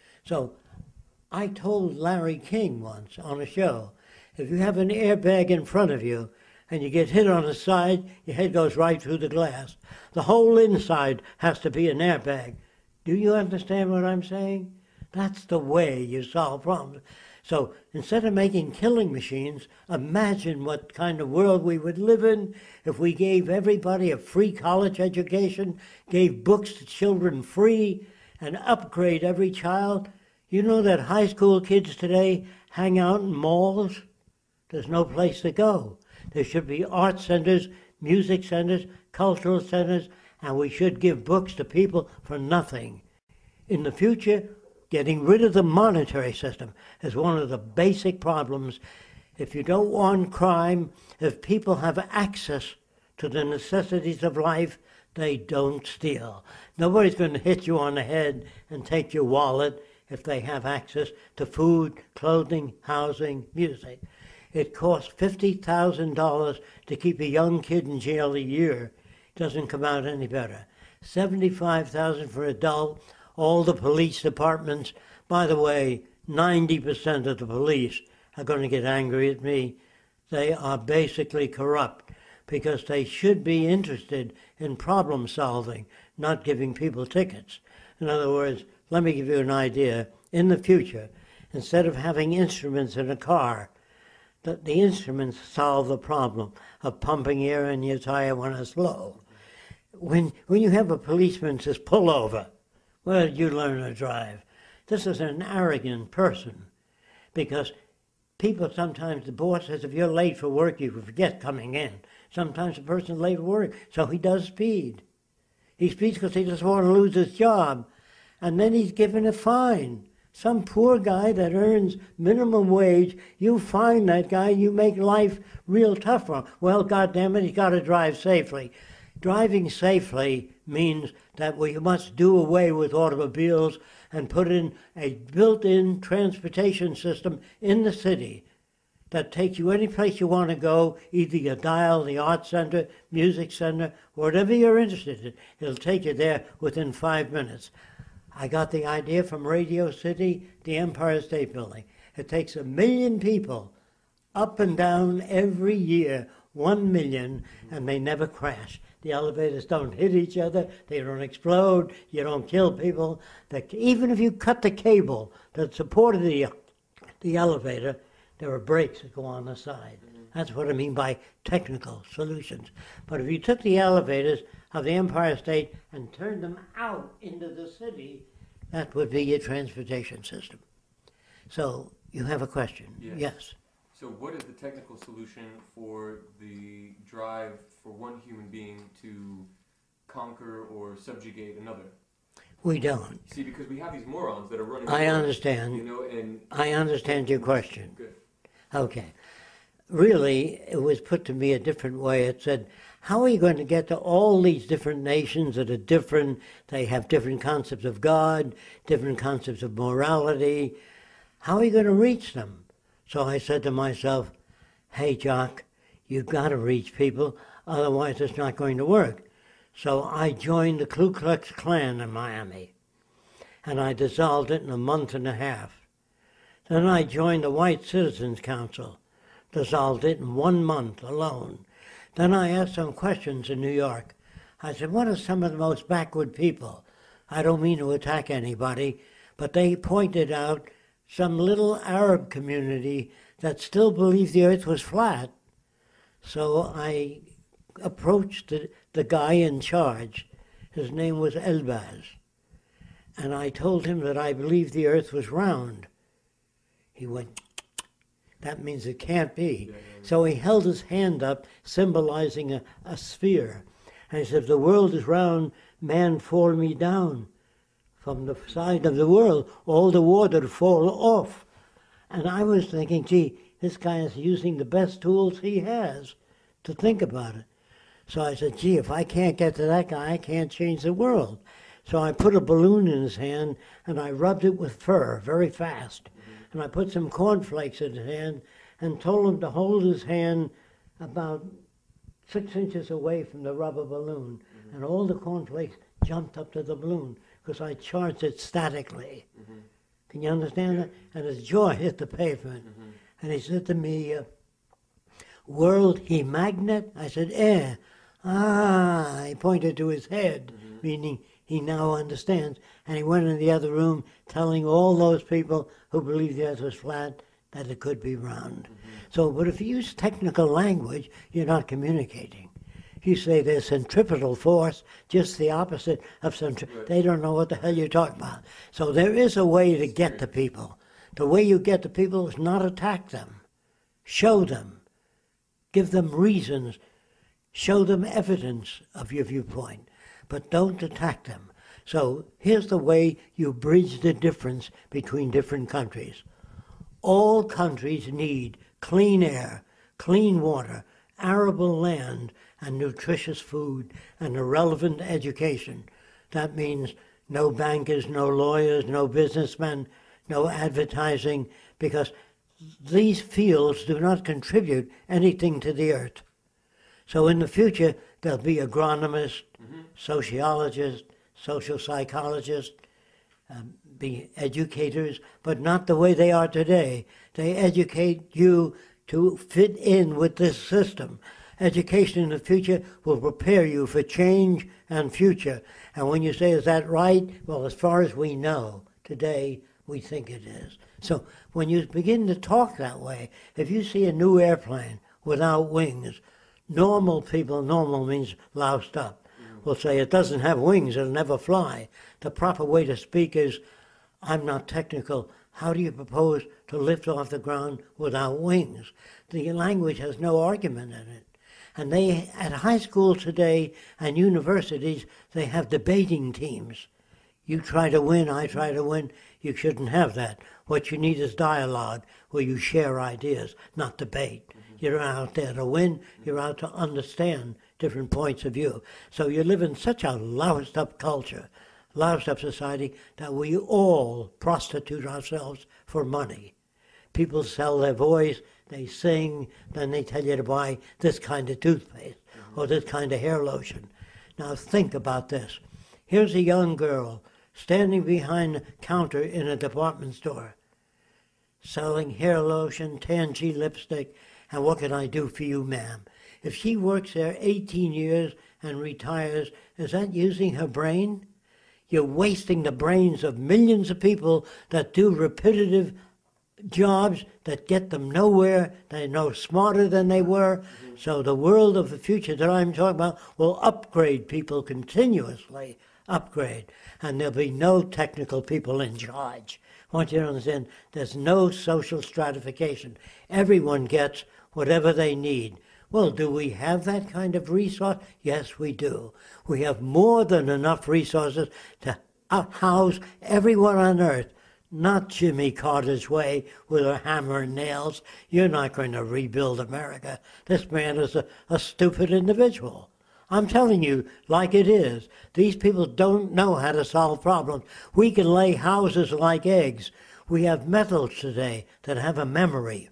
[SPEAKER 2] So I told Larry King once on a show, if you have an airbag in front of you and you get hit on the side, your head goes right through the glass. The whole inside has to be an airbag. Do you understand what I'm saying? That's the way you solve problems. So instead of making killing machines, imagine what kind of world we would live in if we gave everybody a free college education, gave books to children free, and upgrade every child. You know that high school kids today hang out in malls? There's no place to go. There should be art centers, music centers, cultural centers, and we should give books to people for nothing. In the future, getting rid of the monetary system is one of the basic problems. If you don't want crime, if people have access to the necessities of life, they don't steal. Nobody's going to hit you on the head and take your wallet if they have access to food, clothing, housing, music. It costs $50,000 to keep a young kid in jail a year. It doesn't come out any better. $75,000 for adult. All the police departments. By the way, 90% of the police are going to get angry at me. They are basically corrupt because they should be interested in problem solving, not giving people tickets. In other words, let me give you an idea. In the future, instead of having instruments in a car, the instruments solve the problem of pumping air in your tire when it's low. When you have a policeman says, pull over, where did you learn to drive? This is an arrogant person, because people sometimes, the boss says, if you're late for work, you forget coming in. Sometimes a person's late for work, so he does speed. He speeds because he doesn't want to lose his job, and then he's given a fine. Some poor guy that earns minimum wage, you fine that guy, you make life real tough for him. Well, goddammit, he's got to drive safely. Driving safely means that we must do away with automobiles and put in a built-in transportation system in the city that takes you any place you want to go, either you dial the art center, music center, whatever you're interested in. It'll take you there within 5 minutes. I got the idea from Radio City, the Empire State Building. It takes 1 million people up and down every year, 1 million, and they never crash. The elevators don't hit each other, they don't explode, you don't kill people. Even if you cut the cable that supported the elevator, there are brakes that go on the side. That's what I mean by technical solutions. But if you took the elevators of the Empire State and turned them out into the city, that would be your transportation system. So you have a question?
[SPEAKER 1] Yes.
[SPEAKER 2] Yes.
[SPEAKER 1] So what is the technical solution for the drive for one human being to conquer or subjugate another?
[SPEAKER 2] We don't.
[SPEAKER 1] See, because we have these morons that are running.
[SPEAKER 2] I understand.
[SPEAKER 1] You know, and
[SPEAKER 2] I understand your question.
[SPEAKER 1] Good.
[SPEAKER 2] Okay. Really, it was put to me a different way. It said, how are you going to get to all these different nations that are different? They have different concepts of God, different concepts of morality. How are you going to reach them? So I said to myself, hey, Jock, you've got to reach people, otherwise it's not going to work. So I joined the Ku Klux Klan in Miami, and I dissolved it in a month and a half. Then I joined the White Citizens Council, dissolved it in 1 month alone. Then I asked some questions in New York. I said, what are some of the most backward people? I don't mean to attack anybody, but they pointed out some little Arab community that still believed the earth was flat. So I approached the guy in charge. His name was Elbaz. And I told him that I believed the earth was round. He went, that means it can't be. Yeah. So he held his hand up, symbolizing a sphere. And he said, if the world is round, man fall me down. From the side of the world, all the water fall off. And I was thinking, gee, this guy is using the best tools he has to think about it. So I said, gee, if I can't get to that guy, I can't change the world. So I put a balloon in his hand, and I rubbed it with fur very fast. And I put some cornflakes in his hand and told him to hold his hand about 6 inches away from the rubber balloon. And all the cornflakes jumped up to the balloon because I charged it statically. Can you understand that? And his jaw hit the pavement. And he said to me, world he magnet? I said, eh. Ah, he pointed to his head, meaning he now understands. And he went in the other room telling all those people who believed the earth was flat that it could be round. So, but if you use technical language, you're not communicating. If you say there's centripetal force, just the opposite of centripetal, they don't know what the hell you're talking about. So there is a way to get to people. The way you get to people is not attack them. Show them. Give them reasons. Show them evidence of your viewpoint. But don't attack them. So here's the way you bridge the difference between different countries. All countries need clean air, clean water, arable land, and nutritious food, and a relevant education. That means no bankers, no lawyers, no businessmen, no advertising, because these fields do not contribute anything to the earth. So in the future, there'll be agronomists, sociologists, social psychologists, be educators, but not the way they are today. They educate you to fit in with this system. Education in the future will prepare you for change and future. And when you say, is that right? Well, as far as we know, today we think it is. So when you begin to talk that way, if you see a new airplane without wings, normal people, normal means loused up, will say it doesn't have wings, it'll never fly. The proper way to speak is, I'm not technical. How do you propose to lift off the ground without wings? The language has no argument in it. And they, at high school today and universities, they have debating teams. You try to win, I try to win. You shouldn't have that. What you need is dialogue, where you share ideas, not debate. You're not out there to win, you're out to understand different points of view. So you live in such a loused-up culture, loused-up society, that we all prostitute ourselves for money. People sell their voice, they sing, then they tell you to buy this kind of toothpaste or this kind of hair lotion. Now think about this. Here's a young girl standing behind the counter in a department store, selling hair lotion, Tangy lipstick, and what can I do for you, ma'am? If she works there 18 years and retires, is that using her brain? You're wasting the brains of millions of people that do repetitive jobs that get them nowhere. They're no smarter than they were. So the world of the future that I'm talking about will upgrade people continuously, upgrade. And there'll be no technical people in charge. I want you to understand there's no social stratification. Everyone gets whatever they need. Well, do we have that kind of resource? Yes, we do. We have more than enough resources to house everyone on earth. Not Jimmy Carter's way with a hammer and nails. You're not going to rebuild America. This man is a stupid individual. I'm telling you, like it is. These people don't know how to solve problems. We can lay houses like eggs. We have metals today that have a memory.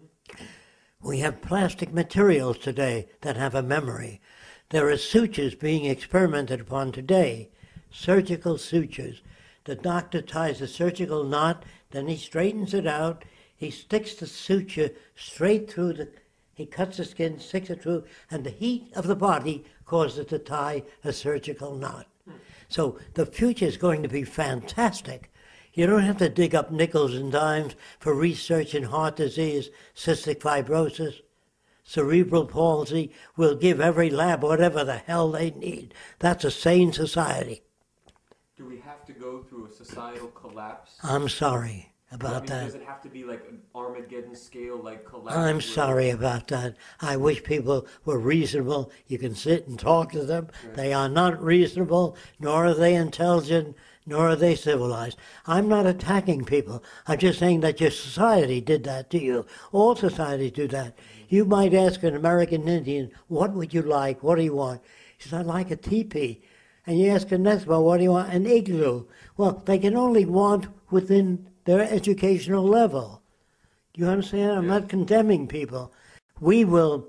[SPEAKER 2] We have plastic materials today that have a memory. There are sutures being experimented upon today, surgical sutures. The doctor ties a surgical knot, then he straightens it out. He sticks the suture straight through he cuts the skin, sticks it through, and the heat of the body causes it to tie a surgical knot. So the future is going to be fantastic. You don't have to dig up nickels and dimes for research in heart disease, cystic fibrosis, cerebral palsy. We'll give every lab whatever the hell they need. That's a sane society.
[SPEAKER 1] Do we have to go through a societal collapse?
[SPEAKER 2] I'm sorry about that.
[SPEAKER 1] Does it have to be like an Armageddon scale, like collapse?
[SPEAKER 2] I'm sorry about that. I wish people were reasonable. You can sit and talk to them. Right. They are not reasonable, nor are they intelligent, nor are they civilized. I'm not attacking people. I'm just saying that your society did that to you. All societies do that. You might ask an American Indian, what would you like? What do you want? He says, I'd like a teepee. And you ask an Eskimo, what do you want? An igloo. Well, they can only want within their educational level. Do you understand? I'm not condemning people. We will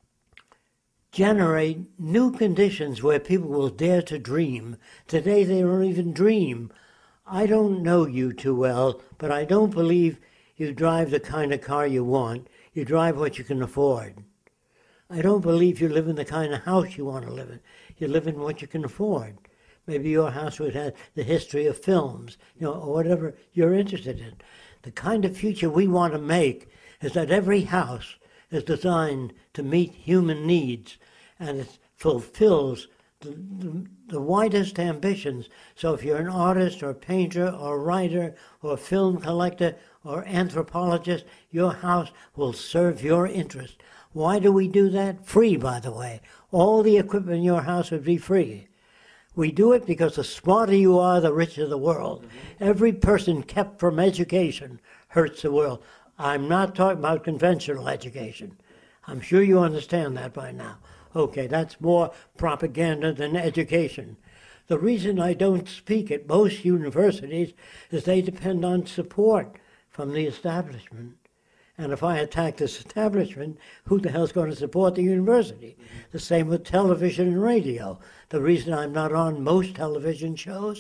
[SPEAKER 2] generate new conditions where people will dare to dream. Today they don't even dream. I don't know you too well, but I don't believe you drive the kind of car you want. You drive what you can afford. I don't believe you live in the kind of house you want to live in. You live in what you can afford. Maybe your house would have the history of films, or whatever you're interested in. The kind of future we want to make is that every house is designed to meet human needs, and it fulfills the widest ambitions. So if you're an artist or painter or writer or film collector or anthropologist, your house will serve your interest. Why do we do that? Free, by the way. All the equipment in your house would be free. We do it because the smarter you are, the richer the world. Every person kept from education hurts the world. I'm not talking about conventional education. I'm sure you understand that by now. Okay, that's more propaganda than education. The reason I don't speak at most universities is they depend on support from the establishment. And if I attack this establishment, who the hell's going to support the university? The same with television and radio. The reason I'm not on most television shows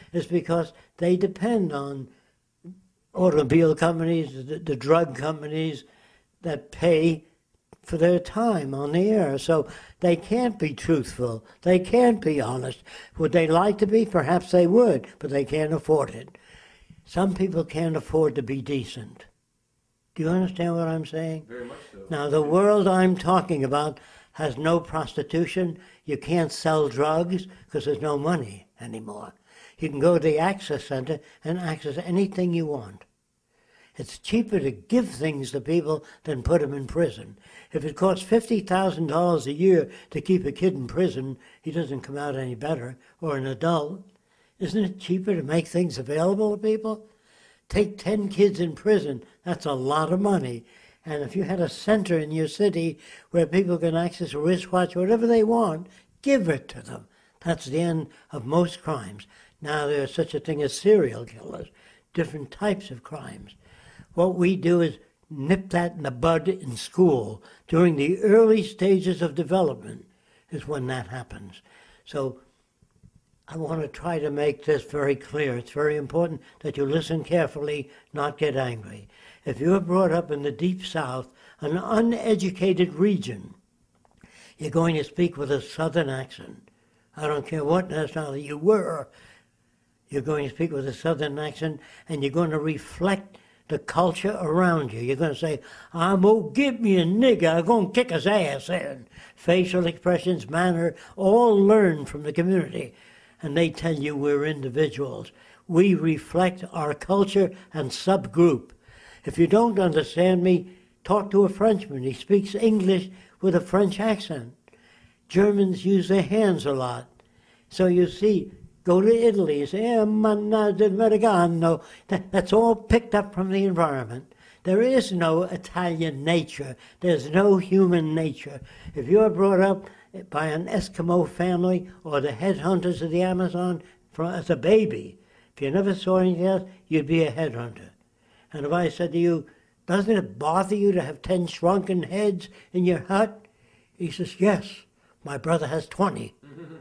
[SPEAKER 2] is because they depend on automobile companies, the drug companies that pay for their time on the air. So they can't be truthful. They can't be honest. Would they like to be? Perhaps they would, but they can't afford it. Some people can't afford to be decent. Do you understand what I'm saying?
[SPEAKER 1] Very much so.
[SPEAKER 2] Now, the world I'm talking about has no prostitution. You can't sell drugs because there's no money anymore. You can go to the Access Center and access anything you want. It's cheaper to give things to people than put them in prison. If it costs $50,000 a year to keep a kid in prison, he doesn't come out any better, or an adult. Isn't it cheaper to make things available to people? Take 10 kids in prison, that's a lot of money. And if you had a center in your city where people can access a wristwatch, whatever they want, give it to them. That's the end of most crimes. Now there's such a thing as serial killers, different types of crimes. What we do is nip that in the bud in school. During the early stages of development is when that happens. So I want to try to make this very clear. It's very important that you listen carefully, not get angry. If you're brought up in the Deep South, an uneducated region, you're going to speak with a Southern accent. I don't care what nationality you were, you're going to speak with a Southern accent, and you're going to reflect the culture around you. You're going to say, I'm going to give me a nigger, I'm going to kick his ass in. Facial expressions, manner, all learned from the community. And they tell you we're individuals. We reflect our culture and subgroup. If you don't understand me, talk to a Frenchman. He speaks English with a French accent. Germans use their hands a lot. So you see, go to Italy, say, Americano. That's all picked up from the environment. There is no Italian nature. There's no human nature. If you're brought up by an Eskimo family or the headhunters of the Amazon as a baby, if you never saw anything else, you'd be a headhunter. And if I said to you, doesn't it bother you to have 10 shrunken heads in your hut? He says, yes, my brother has 20.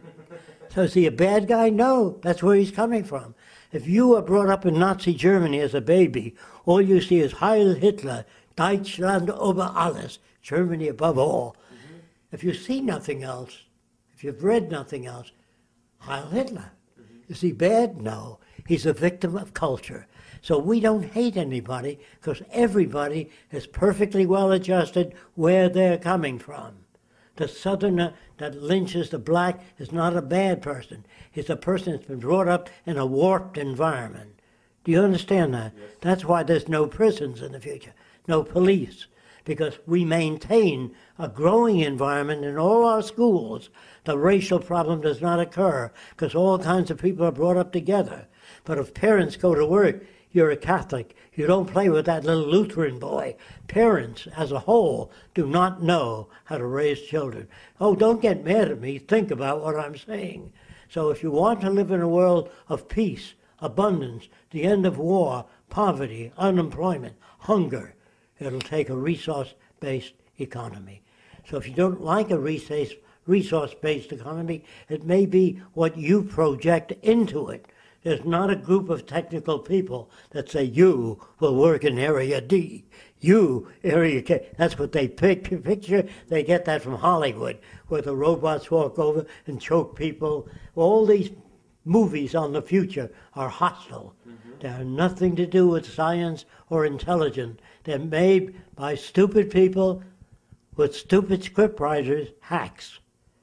[SPEAKER 2] So is he a bad guy? No, that's where he's coming from. If you were brought up in Nazi Germany as a baby, all you see is Heil Hitler, Deutschland über alles, Germany above all. Mm-hmm. If you see nothing else, if you've read nothing else, Heil Hitler. Mm-hmm. Is he bad? No. He's a victim of culture. So we don't hate anybody because everybody is perfectly well adjusted where they're coming from. The Southerner that lynches the black is not a bad person. He's a person that's been brought up in a warped environment. Do you understand that? Yes. That's why there's no prisons in the future, no police, because we maintain a growing environment in all our schools. The racial problem does not occur because all kinds of people are brought up together. But if parents go to work, you're a Catholic. You don't play with that little Lutheran boy. Parents, as a whole, do not know how to raise children. Oh, don't get mad at me. Think about what I'm saying. So if you want to live in a world of peace, abundance, the end of war, poverty, unemployment, hunger, it'll take a resource-based economy. So if you don't like a resource-based economy, it may be what you project into it. There's not a group of technical people that say, you will work in Area D, you, Area K. That's what they picture. They get that from Hollywood, where the robots walk over and choke people. All these movies on the future are hostile. Mm-hmm. They have nothing to do with science or intelligence. They're made by stupid people with stupid scriptwriters, hacks.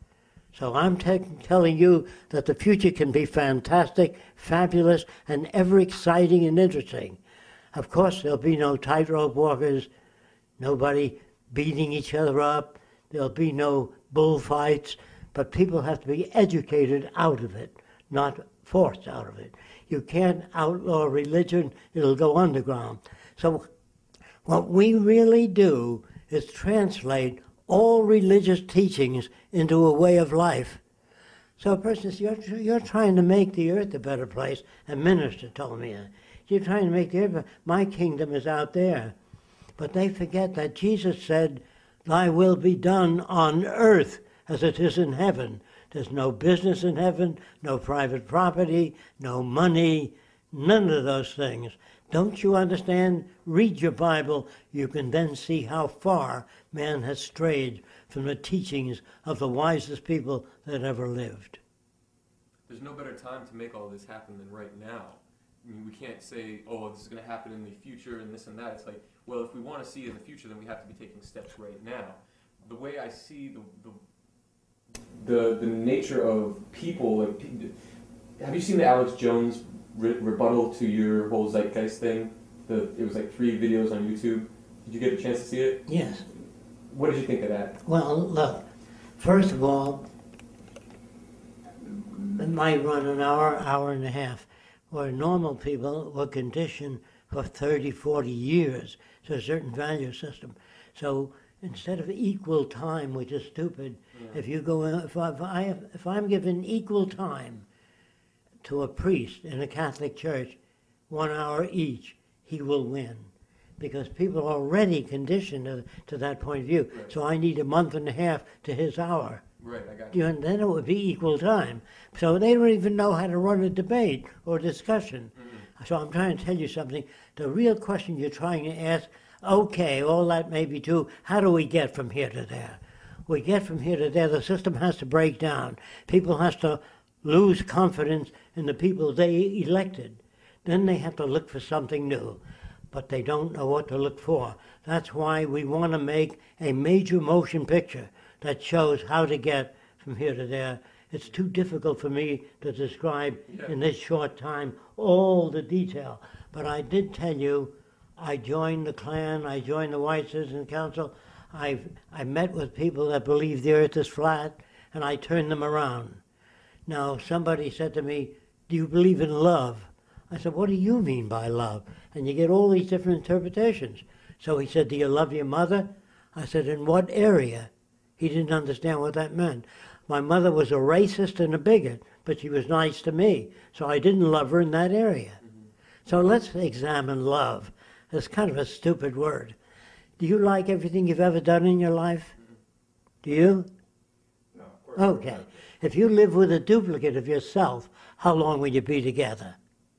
[SPEAKER 2] So I'm telling you that the future can be fantastic, fabulous, and ever exciting and interesting. Of course, there'll be no tightrope walkers, nobody beating each other up, there'll be no bullfights, but people have to be educated out of it, not forced out of it. You can't outlaw religion, it'll go underground. So what we really do is translate all religious teachings into a way of life. So a person says, you're trying to make the earth a better place. A minister told me that. You're trying to make the earth, my kingdom is out there. But they forget that Jesus said, thy will be done on earth as it is in heaven. There's no business in heaven, no private property, no money, none of those things. Don't you understand? Read your Bible. You can then see how far man has strayed from the teachings of the wisest people that ever lived.
[SPEAKER 1] There's no better time to make all this happen than right now. I mean, we can't say, oh, this is going to happen in the future and this and that. It's like, well, if we want to see it in the future, then we have to be taking steps right now. The way I see the nature of people, like, have you seen the Alex Jones rebuttal to your whole Zeitgeist thing? It was like 3 videos on YouTube. Did you get a chance to see it?
[SPEAKER 2] Yes.
[SPEAKER 1] What did you think of that?
[SPEAKER 2] Well, look, first of all, it might run an hour, hour and a half, where normal people were conditioned for 30, 40 years to a certain value system. So instead of equal time, which is stupid, if you go in, if I'm given equal time to a priest in a Catholic church, 1 hour each, he will win. Because people are already conditioned to that point of view. Right. So I need a month and a half to his hour.
[SPEAKER 1] Right, I got you.
[SPEAKER 2] And then it would be equal time. So they don't even know how to run a debate or discussion. Mm-hmm. So I'm trying to tell you something. The real question you're trying to ask, okay, all that may be true. How do we get from here to there? We get from here to there. The system has to break down. People have to lose confidence in the people they elected. Then they have to look for something new. But they don't know what to look for. That's why we want to make a major motion picture that shows how to get from here to there. It's too difficult for me to describe in this short time all the detail. But I did tell you, I joined the Klan, I joined the White Citizens Council. I met with people that believe the earth is flat, and I turned them around. Now, somebody said to me, do you believe in love? I said, what do you mean by love? And you get all these different interpretations. So he said, do you love your mother? I said, in what area? He didn't understand what that meant. My mother was a racist and a bigot, but she was nice to me, so I didn't love her in that area. Mm-hmm. So let's examine love. It's kind of a stupid word. Do you like everything you've ever done in your life? Mm-hmm. Do you?
[SPEAKER 1] No, of course.
[SPEAKER 2] Okay. If you live with a duplicate of yourself, how long will you be together?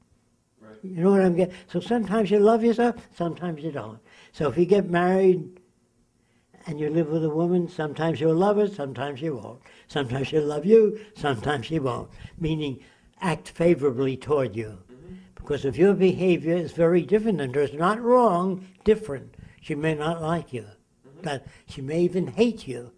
[SPEAKER 2] You know what I'm getting? So sometimes you love yourself, sometimes you don't. So if you get married and you live with a woman, sometimes you'll love her, sometimes you won't. Sometimes she'll love you, sometimes she won't. Meaning, act favorably toward you. Mm-hmm. Because if your behavior is very different than hers, not wrong, different, she may not like you. Mm-hmm. That she may even hate you.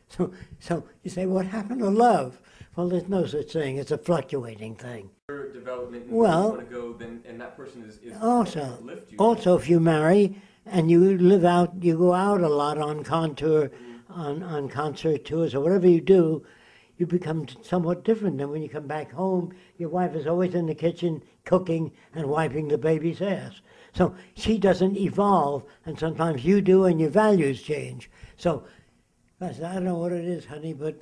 [SPEAKER 2] So you say, what happened to love? Well, there's no such thing. It's a fluctuating thing.
[SPEAKER 1] Development and
[SPEAKER 2] well,
[SPEAKER 1] you want to go, then, and that person is
[SPEAKER 2] also
[SPEAKER 1] lift you.
[SPEAKER 2] Also, if you marry and you live out, you go out a lot on contour, on concert tours or whatever you do, you become somewhat different than when you come back home. Your wife is always in the kitchen cooking and wiping the baby's ass. So she doesn't evolve, and sometimes you do, and your values change. So I said, I don't know what it is, honey, but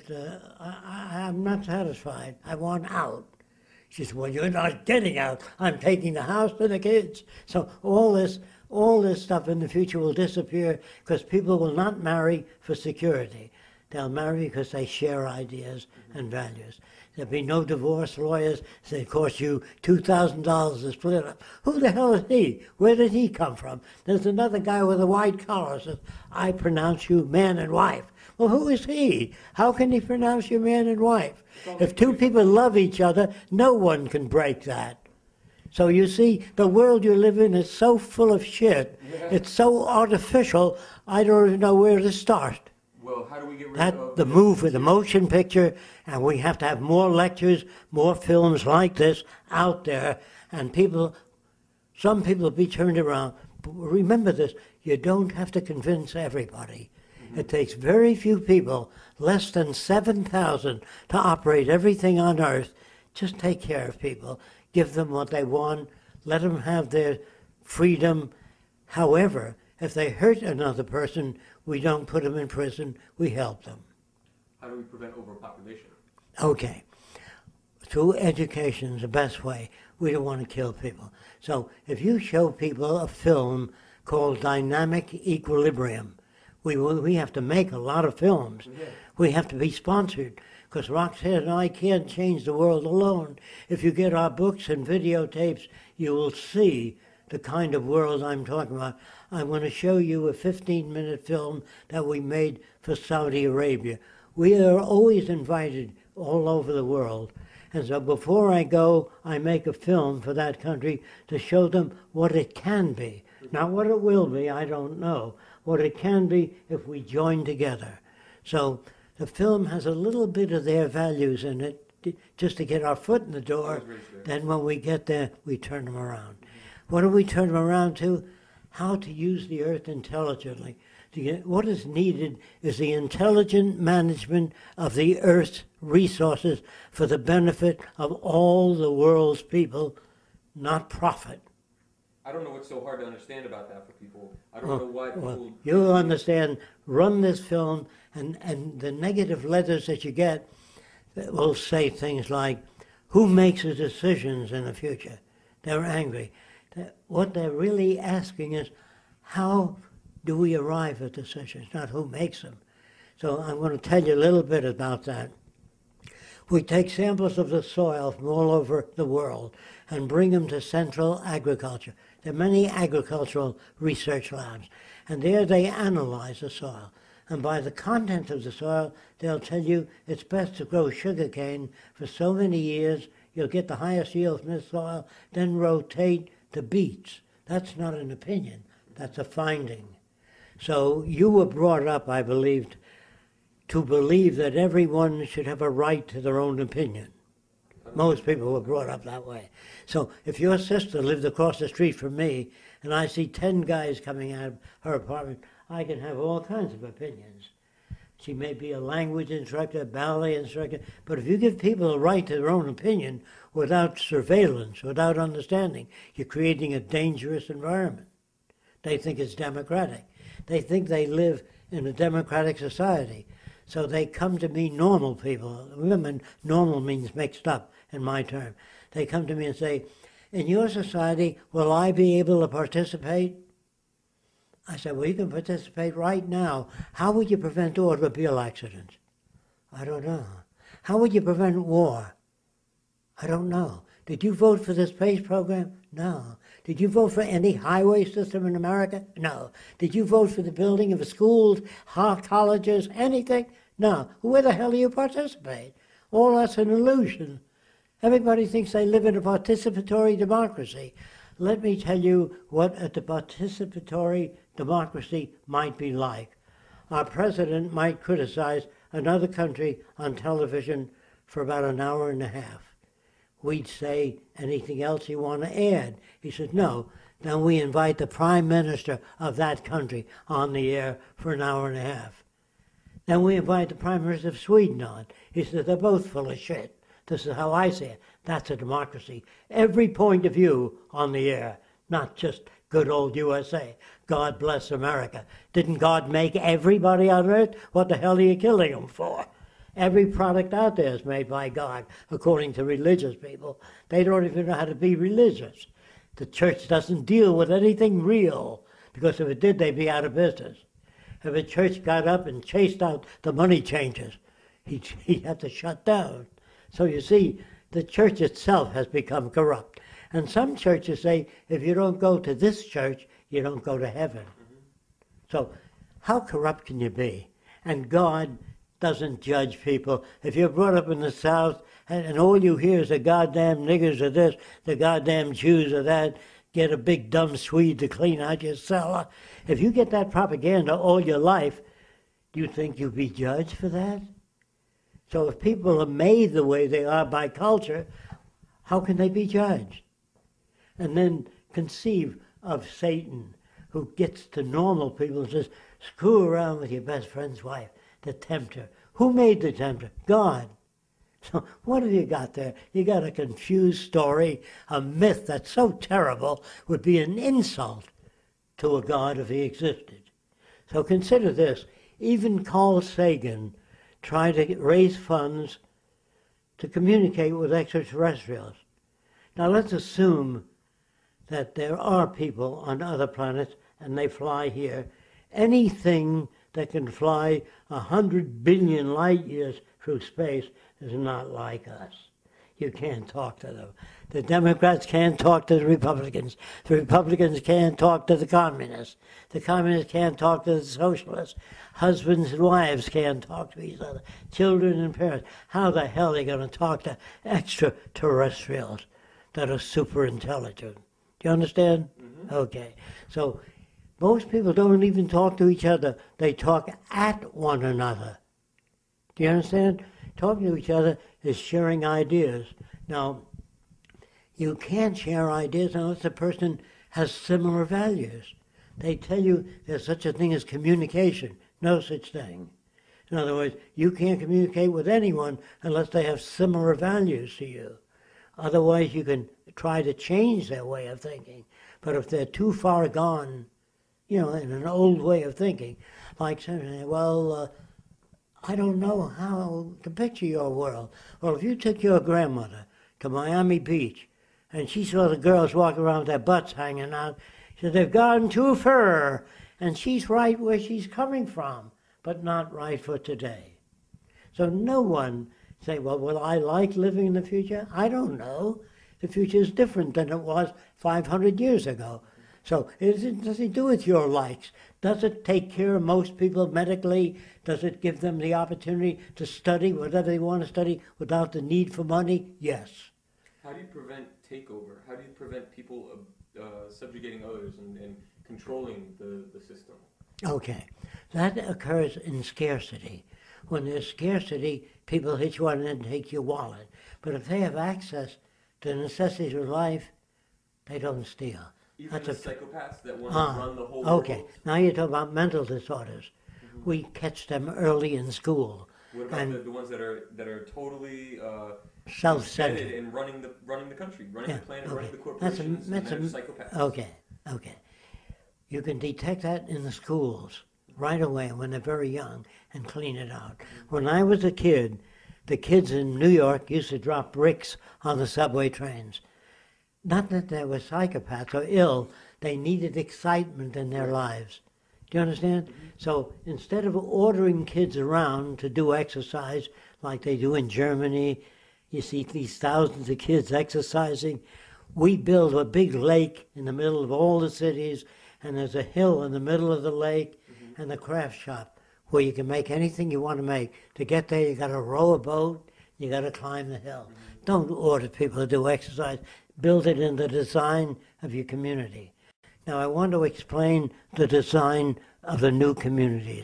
[SPEAKER 2] I'm not satisfied. I want out. She said, well, you're not getting out. I'm taking the house and the kids. So all this stuff in the future will disappear because people will not marry for security. They'll marry because they share ideas and values. There'll be no divorce lawyers. They cost you $2,000 to split up. Who the hell is he? Where did he come from? There's another guy with a white collar says, I pronounce you man and wife. Well, who is he? How can he pronounce you man and wife? If two people love each other, no one can break that. So you see, the world you live in is so full of shit. Yeah. It's so artificial, I don't even know where to start.
[SPEAKER 1] Well, how do we get rid
[SPEAKER 2] of the move with the motion picture, and we have to have more lectures, more films like this out there, and some people be turned around. But remember this, you don't have to convince everybody. It takes very few people, less than 7,000, to operate everything on earth. Just take care of people. Give them what they want. Let them have their freedom. However, if they hurt another person, we don't put them in prison. We help them.
[SPEAKER 1] How do we prevent overpopulation?
[SPEAKER 2] Okay. Through education is the best way. We don't want to kill people. So if you show people a film called Dynamic Equilibrium, we have to make a lot of films. Yeah. We have to be sponsored because Roxanne and I can't change the world alone. If you get our books and videotapes, you will see the kind of world I'm talking about. I'm going to show you a 15-minute film that we made for Saudi Arabia. We are always invited all over the world. And so before I go, I make a film for that country to show them what it can be. Now, what it will be, I don't know. What it can be if we join together. So the film has a little bit of their values in it, just to get our foot in the door. Then when we get there, we turn them around. What do we turn them around to? How to use the earth intelligently. What is needed is the intelligent management of the earth's resources for the benefit of all the world's people, not profit.
[SPEAKER 1] I don't know what's so hard to understand about that for people. I don't know why people...
[SPEAKER 2] Well, you'll understand, run this film, and the negative letters that you get will say things like, who makes the decisions in the future? They're angry. What they're really asking is, how do we arrive at decisions, not who makes them? So I'm going to tell you a little bit about that. We take samples of the soil from all over the world and bring them to Central Agriculture. There are many agricultural research labs, and there they analyze the soil. And by the content of the soil, they'll tell you it's best to grow sugarcane for so many years, you'll get the highest yield from this soil, then rotate to beets. That's not an opinion, that's a finding. So you were brought up, I believed, to believe that everyone should have a right to their own opinion. Most people were brought up that way. So if your sister lived across the street from me and I see 10 guys coming out of her apartment, I can have all kinds of opinions. She may be a language instructor, a ballet instructor, but if you give people a right to their own opinion without surveillance, without understanding, you're creating a dangerous environment. They think it's democratic. They think they live in a democratic society. So they come to me, normal people. Remember, normal means mixed up in my term. They come to me and say, in your society, will I be able to participate? I said, well, you can participate right now. How would you prevent automobile accidents? I don't know. How would you prevent war? I don't know. Did you vote for the space program? No. Did you vote for any highway system in America? No. Did you vote for the building of schools, colleges, anything? No. Where the hell do you participate? All that's an illusion. Everybody thinks they live in a participatory democracy. Let me tell you what a participatory democracy might be like. Our president might criticize another country on television for about an hour and a half. We'd say, anything else you want to add? He said, no. Then we invite the prime minister of that country on the air for an hour and a half. Then we invite the prime minister of Sweden on. He said, they're both full of shit. This is how I see it. That's a democracy. Every point of view on the air, not just good old USA. God bless America. Didn't God make everybody on earth? What the hell are you killing them for? Every product out there is made by God, according to religious people. They don't even know how to be religious. The church doesn't deal with anything real, because if it did, they'd be out of business. If a church got up and chased out the money changers, he'd have to shut down. So you see, the church itself has become corrupt. And some churches say, if you don't go to this church, you don't go to heaven. So how corrupt can you be? And God doesn't judge people. If you're brought up in the South and all you hear is the goddamn niggers are this, the goddamn Jews are that, get a big dumb Swede to clean out your cellar. If you get that propaganda all your life, do you think you'll be judged for that? So if people are made the way they are by culture, how can they be judged? And then conceive of Satan, who gets to normal people and says, screw around with your best friend's wife. The tempter. Who made the tempter? God. So what have you got there? You got a confused story, a myth that's so terrible would be an insult to a God if he existed. So consider this. Even Carl Sagan tried to raise funds to communicate with extraterrestrials. Now let's assume that there are people on other planets and they fly here. Anything that can fly 100 billion light years through space is not like us. You can't talk to them. The Democrats can't talk to the Republicans. The Republicans can't talk to the Communists. The Communists can't talk to the Socialists. Husbands and wives can't talk to each other. Children and parents. How the hell are they going to talk to extraterrestrials that are super intelligent? Do you understand? Mm-hmm. Okay. So most people don't even talk to each other. They talk at one another. Do you understand? Talking to each other is sharing ideas. Now, you can't share ideas unless the person has similar values. They tell you there's such a thing as communication. No such thing. In other words, you can't communicate with anyone unless they have similar values to you. Otherwise, you can try to change their way of thinking. But if they're too far gone, in an old way of thinking, like saying, well, I don't know how to picture your world. Well, if you took your grandmother to Miami Beach and she saw the girls walking around with their butts hanging out, she said, they've gone too far. And she's right where she's coming from, but not right for today. So no one say, well, will I like living in the future? I don't know. The future is different than it was 500 years ago. So it doesn't do with your likes. Does it take care of most people medically? Does it give them the opportunity to study whatever they want to study without the need for money? Yes.
[SPEAKER 1] How do you prevent takeover? How do you prevent people subjugating others and controlling the system? Okay.
[SPEAKER 2] That occurs in scarcity. When there's scarcity, people hit you on and take your wallet. But if they have access to the necessities of life, they don't steal.
[SPEAKER 1] Even the psychopaths that want to run the whole world?
[SPEAKER 2] Okay. Now you're talking about mental disorders. Mm-hmm. We catch them early in school.
[SPEAKER 1] What about the ones that are totally
[SPEAKER 2] self-centered
[SPEAKER 1] and running the country, running the planet, running the corporations?
[SPEAKER 2] That's
[SPEAKER 1] psychopaths.
[SPEAKER 2] Okay. You can detect that in the schools right away when they're very young and clean it out. When I was a kid, the kids in New York used to drop bricks on the subway trains. Not that they were psychopaths or ill, they needed excitement in their lives. Do you understand? Mm-hmm. So instead of ordering kids around to do exercise like they do in Germany, you see these thousands of kids exercising, we build a big lake in the middle of all the cities, and there's a hill in the middle of the lake, mm-hmm. and the craft shop where you can make anything you want to make. To get there, you got to row a boat, you got to climb the hill. Mm-hmm. Don't order people to do exercise. Build it in the design of your community. Now, I want to explain the design of the new communities.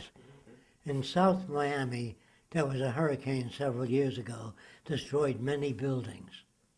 [SPEAKER 2] In South Miami, there was a hurricane several years ago, destroyed many buildings.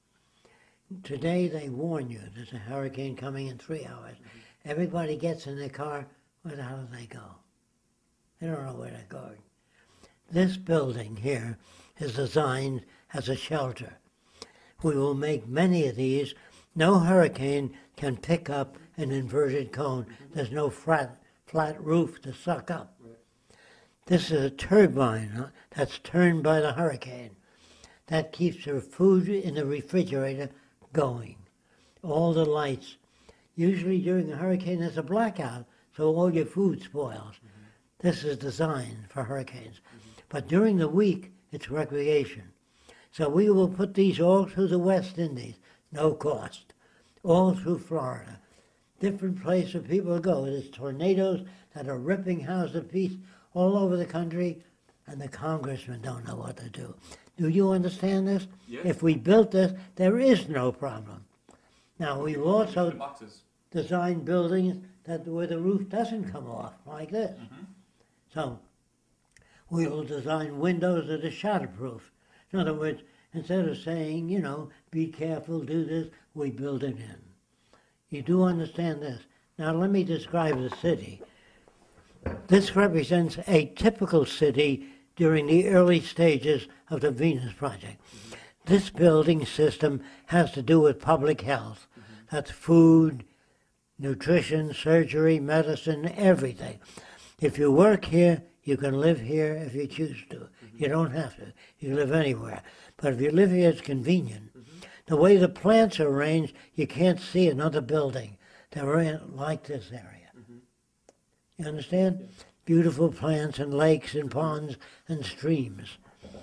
[SPEAKER 2] Today, they warn you there's a hurricane coming in 3 hours. Everybody gets in their car, where the hell do they go? They don't know where they're going. This building here is designed as a shelter. We will make many of these. No hurricane can pick up an inverted cone. There's no flat roof to suck up. This is a turbine that's turned by the hurricane. That keeps the food in the refrigerator going. All the lights. Usually during a hurricane there's a blackout, so all your food spoils. Mm-hmm. This is designed for hurricanes. Mm-hmm. But during the week, it's recreation. So we will put these all through the West Indies, no cost, all through Florida. Different places people go. There's tornadoes that are ripping houses to pieces all over the country, and the congressmen don't know what to do. Do you understand this?
[SPEAKER 1] Yes.
[SPEAKER 2] If we built this, there is no problem. Now, we've also designed buildings where the roof doesn't come off, like this. Mm-hmm. So we will design windows that are shatterproof. In other words, instead of saying, be careful, do this, we build it in. You do understand this. Now let me describe the city. This represents a typical city during the early stages of the Venus Project. Mm-hmm. This building system has to do with public health. Mm-hmm. That's food, nutrition, surgery, medicine, everything. If you work here, you can live here if you choose to. Mm-hmm. You don't have to. You can live anywhere. But if you live here, it's convenient. Mm-hmm. The way the plants are arranged, you can't see another building. They're like this area. Mm-hmm. You understand? Yeah. beautiful plants and lakes and ponds and streams.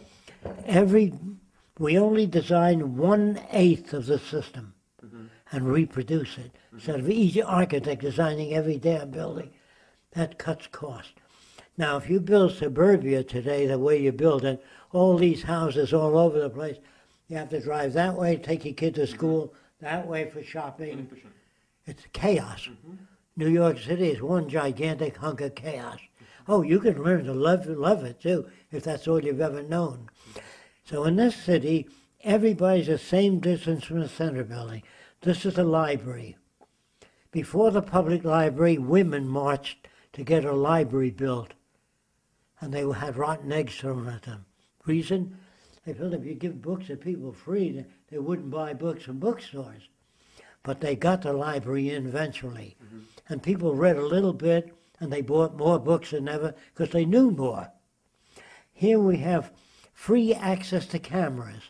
[SPEAKER 2] We only design 1/8 of the system and reproduce it. Instead of each architect designing every damn building, that cuts cost. Now, if you build suburbia today the way you build it, all these houses all over the place, you have to drive that way, take your kid to school, that way for shopping.
[SPEAKER 1] Inefficient.
[SPEAKER 2] It's chaos. New York City is one gigantic hunk of chaos. Oh, you can learn to love it too, if that's all you've ever known. So in this city, everybody's the same distance from the center building. This is a library. Before the public library, women marched to get a library built. And they had rotten eggs thrown at them. Reason? They felt if you give books to people free, they wouldn't buy books from bookstores. But they got the library in eventually. And people read a little bit, and they bought more books than ever because they knew more. Here we have free access to cameras.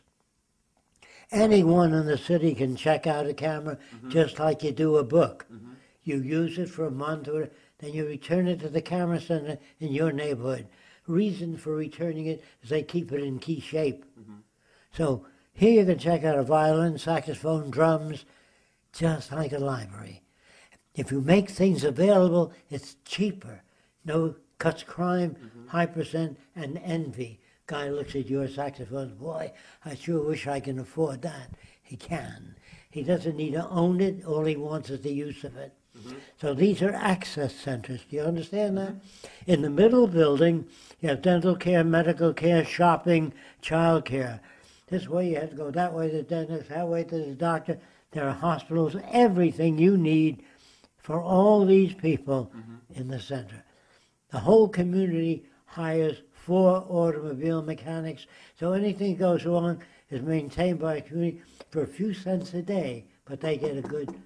[SPEAKER 2] Anyone in the city can check out a camera just like you do a book. You use it for a month, or then you return it to the camera center in your neighborhood. Reason for returning it is they keep it in key shape. So here you can check out a violin, saxophone, drums, just like a library. If you make things available, it's cheaper. No cuts crime, high percent, and envy. Guy looks at your saxophone, boy, I sure wish I can afford that. He can. He doesn't need to own it, all he wants is the use of it. So these are access centers. Do you understand that? In the middle building, you have dental care, medical care, shopping, child care. This way you have to go that way to the dentist, that way to the doctor. There are hospitals, everything you need for all these people in the center. The whole community hires 4 automobile mechanics, so anything goes wrong is maintained by a community for a few cents a day, but they get a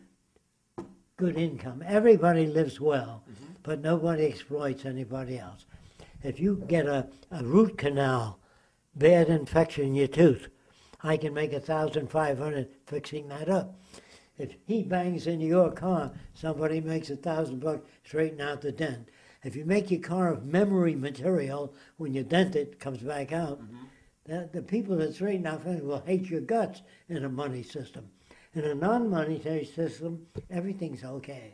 [SPEAKER 2] good income. Everybody lives well, but nobody exploits anybody else. If you get a root canal, bad infection in your tooth, I can make $1,500 fixing that up. If he bangs into your car, somebody makes $1,000 straighten out the dent. If you make your car of memory material, when you dent it, it comes back out. The people that straighten out things will hate your guts in a money system. In a non-monetary system, everything's okay.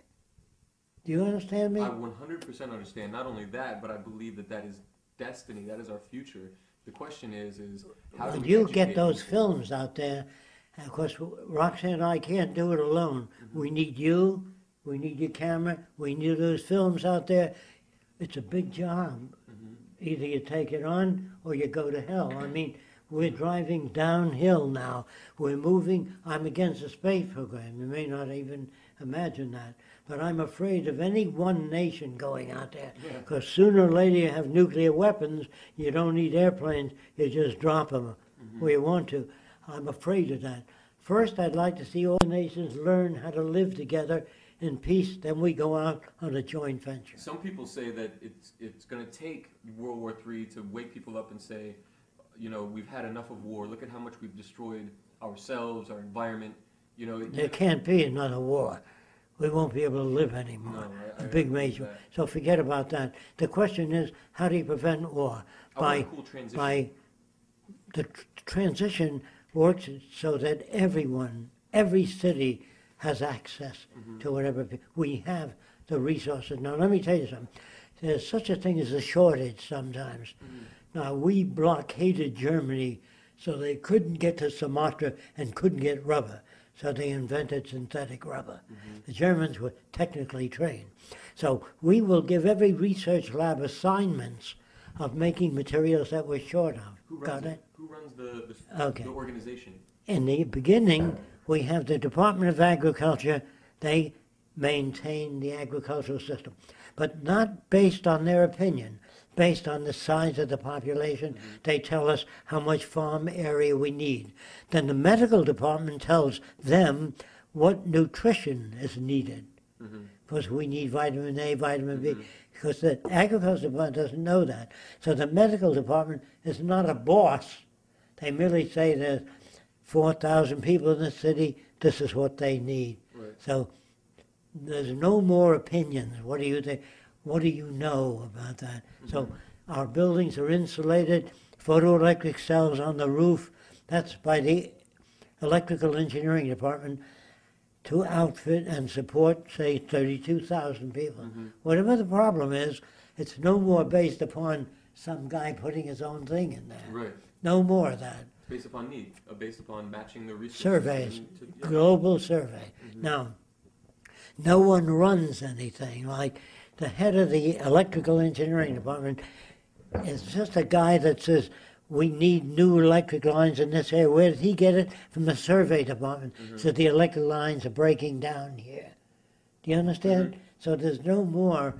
[SPEAKER 2] Do you understand me?
[SPEAKER 1] I 100% understand. Not only that, but I believe that that is destiny. That is our future. The question is how do we
[SPEAKER 2] you
[SPEAKER 1] educate
[SPEAKER 2] get those
[SPEAKER 1] people?
[SPEAKER 2] films out there. And of course, Roxanne and I can't do it alone. We need you. We need your camera. We need those films out there. It's a big job. Either you take it on or you go to hell. I mean, we're driving downhill now. We're moving. I'm against the space program. You may not even imagine that. But I'm afraid of any one nation going out there. Because sooner or later you have nuclear weapons. You don't need airplanes. You just drop them where you want to. I'm afraid of that. First, I'd like to see all nations learn how to live together in peace. Then we go out on a joint venture.
[SPEAKER 1] Some people say that it's going to take World War III to wake people up and say, you know, we've had enough of war. Look at how much we've destroyed ourselves, our environment. You know,
[SPEAKER 2] There can't be another war. We won't be able to live anymore.
[SPEAKER 1] No, I
[SPEAKER 2] a big
[SPEAKER 1] agree with
[SPEAKER 2] major.
[SPEAKER 1] that.
[SPEAKER 2] So forget about that. The question is, how do you prevent war?
[SPEAKER 1] I want a cool transition.
[SPEAKER 2] By the transition works so that everyone, every city has access to whatever. We have the resources. Now, let me tell you something. There's such a thing as a shortage sometimes. Now, we blockaded Germany so they couldn't get to Sumatra and couldn't get rubber. So they invented synthetic rubber. The Germans were technically trained. So we will give every research lab assignments of making materials that we're short of.
[SPEAKER 1] Who runs
[SPEAKER 2] Got
[SPEAKER 1] it?
[SPEAKER 2] it?
[SPEAKER 1] Who runs
[SPEAKER 2] Okay.
[SPEAKER 1] the organization?
[SPEAKER 2] In the beginning, we have the Department of Agriculture. They maintain the agricultural system, but not based on their opinion, based on the size of the population. They tell us how much farm area we need. Then the medical department tells them what nutrition is needed. Because we need vitamin A, vitamin B, because the agriculture department doesn't know that. So the medical department is not a boss. They merely say there's 4,000 people in the city, this is what they need.
[SPEAKER 1] Right.
[SPEAKER 2] So there's no more opinions. What do you think? what do you know about that? So our buildings are insulated, photoelectric cells on the roof. That's by the electrical engineering department to outfit and support, say, 32,000 people. Whatever the problem is, it's no more based upon some guy putting his own thing in there.
[SPEAKER 1] Right.
[SPEAKER 2] No more of that.
[SPEAKER 1] Based upon need, based upon matching the resources.
[SPEAKER 2] Surveys, global survey. Now, no one runs anything. Like the head of the electrical engineering department is just a guy that says, we need new electric lines in this area. Where did he get it? From the survey department. So the electric lines are breaking down here. Do you understand? So there's no more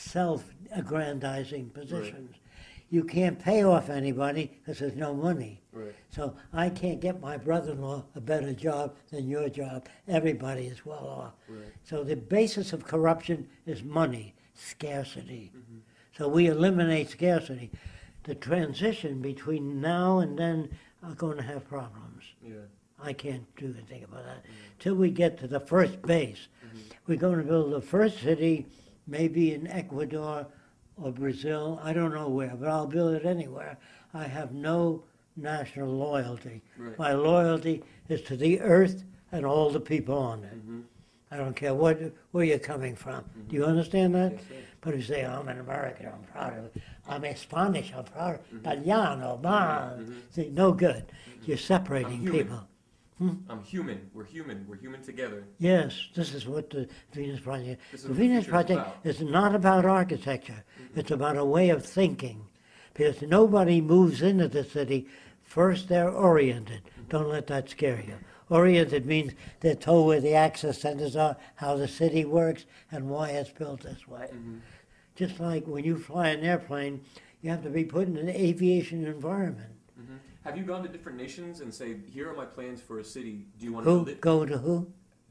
[SPEAKER 2] self-aggrandizing positions. You can't pay off anybody because there's no money.
[SPEAKER 1] Right.
[SPEAKER 2] So I can't get my brother-in-law a better job than your job. Everybody is well off.
[SPEAKER 1] Right.
[SPEAKER 2] So the basis of corruption is money, scarcity. So we eliminate scarcity. The transition between now and then are going to have problems.
[SPEAKER 1] Yeah.
[SPEAKER 2] I can't do anything about that. Till we get to the first base. We're going to build the first city, maybe in Ecuador or Brazil, I don't know where, but I'll build it anywhere. I have no national loyalty.
[SPEAKER 1] Right.
[SPEAKER 2] My loyalty is to the earth and all the people on it. I don't care where you're coming from. Do you understand that?
[SPEAKER 1] Yes, sir.
[SPEAKER 2] But you say, I'm an American, I'm proud of it. I'm a Spanish, I'm proud of it. Italiano, man. See, no good. You're separating
[SPEAKER 1] human.
[SPEAKER 2] people.
[SPEAKER 1] I'm human. We're human. We're human together.
[SPEAKER 2] Yes, this is what the Venus Project.
[SPEAKER 1] This is
[SPEAKER 2] The
[SPEAKER 1] what
[SPEAKER 2] Venus
[SPEAKER 1] future is
[SPEAKER 2] Project
[SPEAKER 1] about.
[SPEAKER 2] is not about architecture. It's about a way of thinking. Because nobody moves into the city. First, they're oriented. Don't let that scare you. Oriented means they're told where the access centers are, how the city works, and why it's built this way. Just like when you fly an airplane, you have to be put in an aviation environment.
[SPEAKER 1] Have you gone to different nations and say, here are my plans for a city. Do you want to
[SPEAKER 2] Who?
[SPEAKER 1] build it?
[SPEAKER 2] Go to who?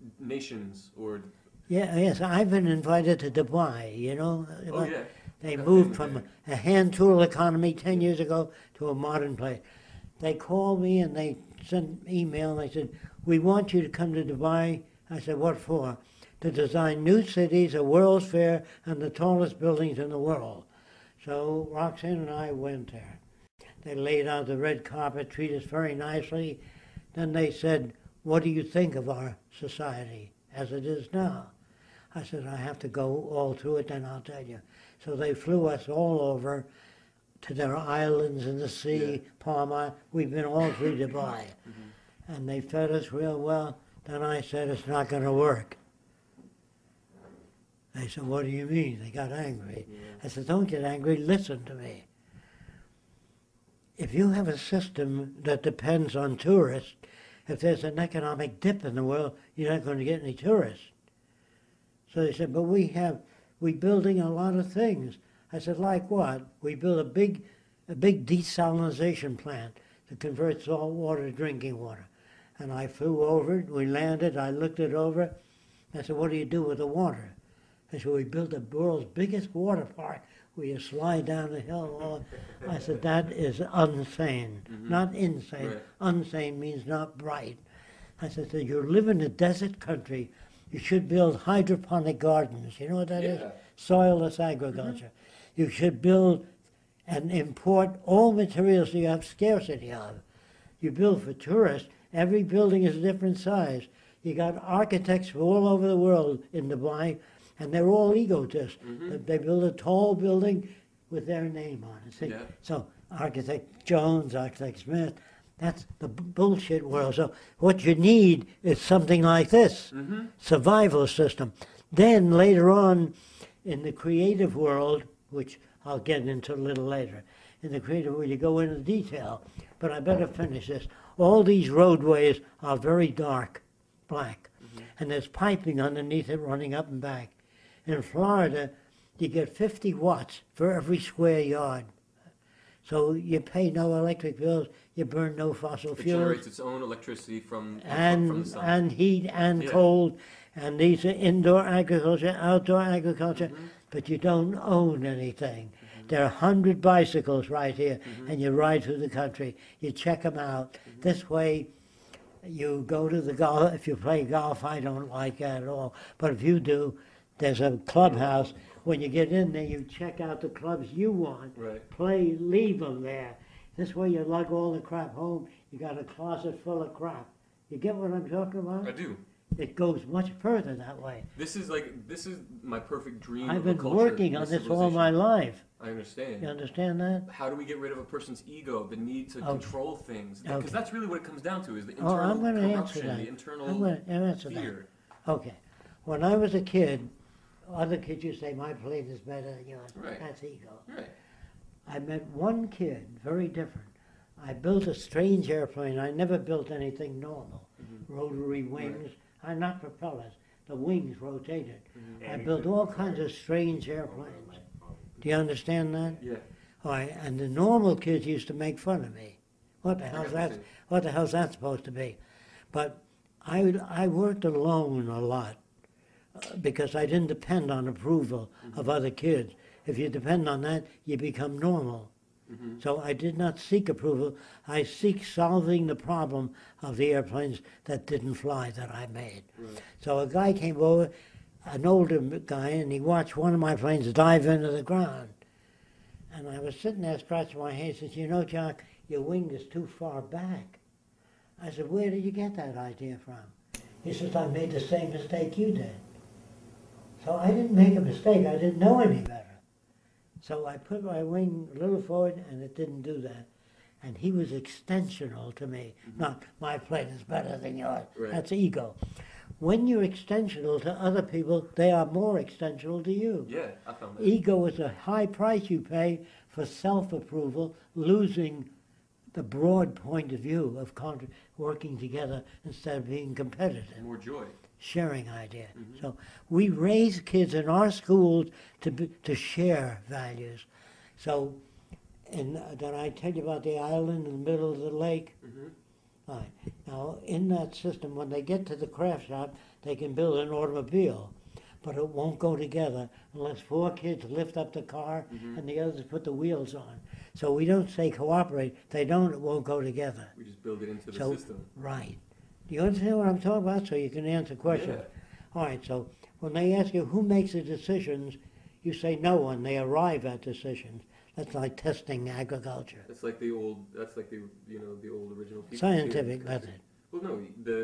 [SPEAKER 1] Nations or...
[SPEAKER 2] Yeah, yes, I've been invited to Dubai, you know.
[SPEAKER 1] Oh, yeah.
[SPEAKER 2] They
[SPEAKER 1] Got
[SPEAKER 2] moved
[SPEAKER 1] family
[SPEAKER 2] from
[SPEAKER 1] there.
[SPEAKER 2] a hand tool economy 10 years ago to a modern place. They called me and they sent email and they said, we want you to come to Dubai. I said, what for? To design new cities, a World's Fair, and the tallest buildings in the world. So Roxanne and I went there. They laid out the red carpet, treated us very nicely. Then they said, what do you think of our society as it is now? I said, I have to go all through it, then I'll tell you. So they flew us all over to their islands in the sea, Palma. We've been all through Dubai. And they fed us real well. Then I said, it's not going to work. They said, what do you mean? They got angry. I said, don't get angry, listen to me. If you have a system that depends on tourists, if there's an economic dip in the world, you're not going to get any tourists. So they said, but we're building a lot of things. I said, like what? We built a big desalinization plant that converts salt water to drinking water. And I flew over it, we landed, I looked it over. I said, what do you do with the water? I said, we built the world's biggest water park where you slide down the hill. I said, that is insane, not insane.
[SPEAKER 1] Right.
[SPEAKER 2] Insane means not bright. I said, so you live in a desert country, you should build hydroponic gardens. You know what that is?
[SPEAKER 1] Yeah.
[SPEAKER 2] Soilless agriculture. You should build and import all materials you have scarcity of. You build for tourists, every building is a different size. You got architects from all over the world in Dubai, and they're all egotists. They build a tall building with their name on it. See?
[SPEAKER 1] Yeah.
[SPEAKER 2] So architect Jones, architect Smith, that's the bullshit world. So what you need is something like this, survival system. Then later on, in the creative world, which I'll get into a little later, in the creative world you go into detail, but I better finish this. All these roadways are very dark, black, and there's piping underneath it running up and back. In Florida, you get 50 watts for every square yard. So you pay no electric bills, you burn no fossil
[SPEAKER 1] It
[SPEAKER 2] fuels.
[SPEAKER 1] generates its own electricity from the
[SPEAKER 2] And,
[SPEAKER 1] sun.
[SPEAKER 2] and heat and
[SPEAKER 1] Yeah.
[SPEAKER 2] cold, and these are indoor agriculture, outdoor agriculture, but you don't own anything. There are 100 bicycles right here, and you ride through the country. You check them out. This way, you go to the golf. If you play golf, I don't like that at all. But if you do, there's a clubhouse when you get in there, you check out the clubs you want.
[SPEAKER 1] Right.
[SPEAKER 2] Play, leave them there. This way you lug all the crap home. You got a closet full of crap. You get what I'm talking about?
[SPEAKER 1] I do.
[SPEAKER 2] It goes much further that way.
[SPEAKER 1] This is my perfect dream.
[SPEAKER 2] I've
[SPEAKER 1] of a
[SPEAKER 2] been
[SPEAKER 1] culture
[SPEAKER 2] working
[SPEAKER 1] and
[SPEAKER 2] on this all
[SPEAKER 1] civilization.
[SPEAKER 2] my life.
[SPEAKER 1] I understand.
[SPEAKER 2] You understand that?
[SPEAKER 1] How do we get rid of a person's ego, the need to control things? Because
[SPEAKER 2] Okay.
[SPEAKER 1] that's really what it comes down to, is the
[SPEAKER 2] Oh,
[SPEAKER 1] internal
[SPEAKER 2] I'm going to answer
[SPEAKER 1] corruption,
[SPEAKER 2] that.
[SPEAKER 1] the internal
[SPEAKER 2] I'm going to answer
[SPEAKER 1] fear.
[SPEAKER 2] that. Okay. When I was a kid, other kids used to say, my plane is better than yours.
[SPEAKER 1] Right.
[SPEAKER 2] That's ego.
[SPEAKER 1] Right.
[SPEAKER 2] I met one kid, very different. I built a strange airplane. I never built anything normal. Rotary wings, not propellers. The wings rotated. I built all kinds of strange airplanes. Do you understand that?
[SPEAKER 1] Yeah.
[SPEAKER 2] All right, and the normal kids used to make fun of me. What the hell's that? What the hell's that supposed to be? But I worked alone a lot because I didn't depend on approval of other kids. If you depend on that, you become normal. So I did not seek approval. I seek solving the problem of the airplanes that didn't fly that I made.
[SPEAKER 1] Right.
[SPEAKER 2] So a guy came over, an older guy, and he watched one of my planes dive into the ground. And I was sitting there scratching my head. He says, you know, Jack, your wing is too far back. I said, where did you get that idea from? He says, I made the same mistake you did. So I didn't make a mistake. I didn't know any better. So I put my wing a little forward, and it didn't do that. And he was extensional to me. Not, my plane is better than yours.
[SPEAKER 1] Right.
[SPEAKER 2] That's ego. When you're extensional to other people, they are more extensional to you.
[SPEAKER 1] Yeah, I found that.
[SPEAKER 2] Ego is a high price you pay for self-approval, losing the broad point of view of working together instead of being competitive.
[SPEAKER 1] More joy.
[SPEAKER 2] Sharing idea. So we raise kids in our schools to share values. So, did I tell you about the island in the middle of the lake? All right. Now, in that system, when they get to the craft shop, they can build an automobile, but it won't go together unless 4 kids lift up the car and the others put the wheels on. So we don't say cooperate. They don't. It won't go together.
[SPEAKER 1] We just build it into the
[SPEAKER 2] So,
[SPEAKER 1] system.
[SPEAKER 2] right. Do you understand what I'm talking about? So you can answer questions.
[SPEAKER 1] Yeah.
[SPEAKER 2] All right, so when they ask you who makes the decisions, you say no one. They arrive at decisions. That's like testing agriculture.
[SPEAKER 1] That's like the old the old original people.
[SPEAKER 2] Scientific method.
[SPEAKER 1] Well, no,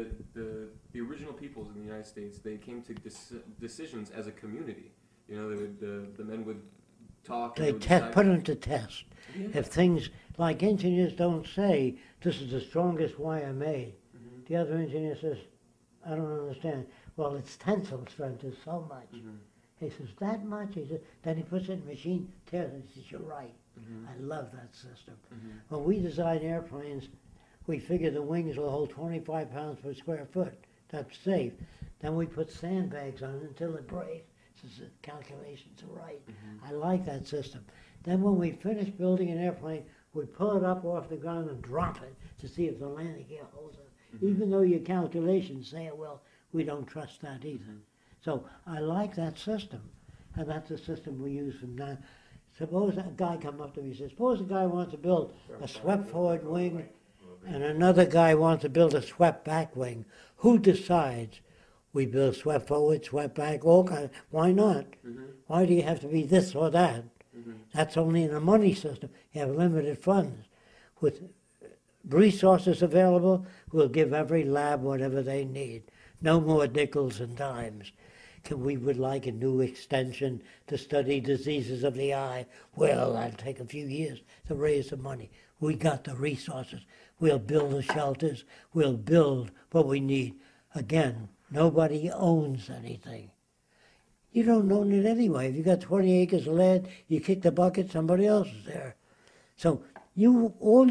[SPEAKER 1] the original peoples in the United States, they came to decisions as a community. You know, the men would talk.
[SPEAKER 2] They
[SPEAKER 1] would decide.
[SPEAKER 2] put them to test.
[SPEAKER 1] Yeah.
[SPEAKER 2] If things like engineers don't say, this is the strongest wire made. The other engineer says, I don't understand. Well, its tensile strength is so much. He says, that much? He says, then he puts it in a machine, tears it. He says, you're right. I love that system. When we design airplanes, we figure the wings will hold 25 pounds per square foot. That's safe. Then we put sandbags on it until it breaks. Says the calculations are right. I like that system. Then when we finish building an airplane, we pull it up off the ground and drop it to see if the landing gear holds it. Even though your calculations say it will, we don't trust that either. So I like that system, and that's the system we use from now. Suppose a guy come up to me and says, suppose a guy wants to build a swept forward wing and another guy wants to build a swept back wing. Who decides? We build swept forward, swept back, all kinds. Why not? Why do you have to be this or that? That's only in a money system. You have limited funds. With resources available, we'll give every lab whatever they need. No more nickels and dimes. We would like a new extension to study diseases of the eye. Well, that'll take a few years to raise the money. We got the resources. We'll build the shelters. We'll build what we need. Again, nobody owns anything. You don't own it anyway. If you got 20 acres of land, you kick the bucket, somebody else is there. So you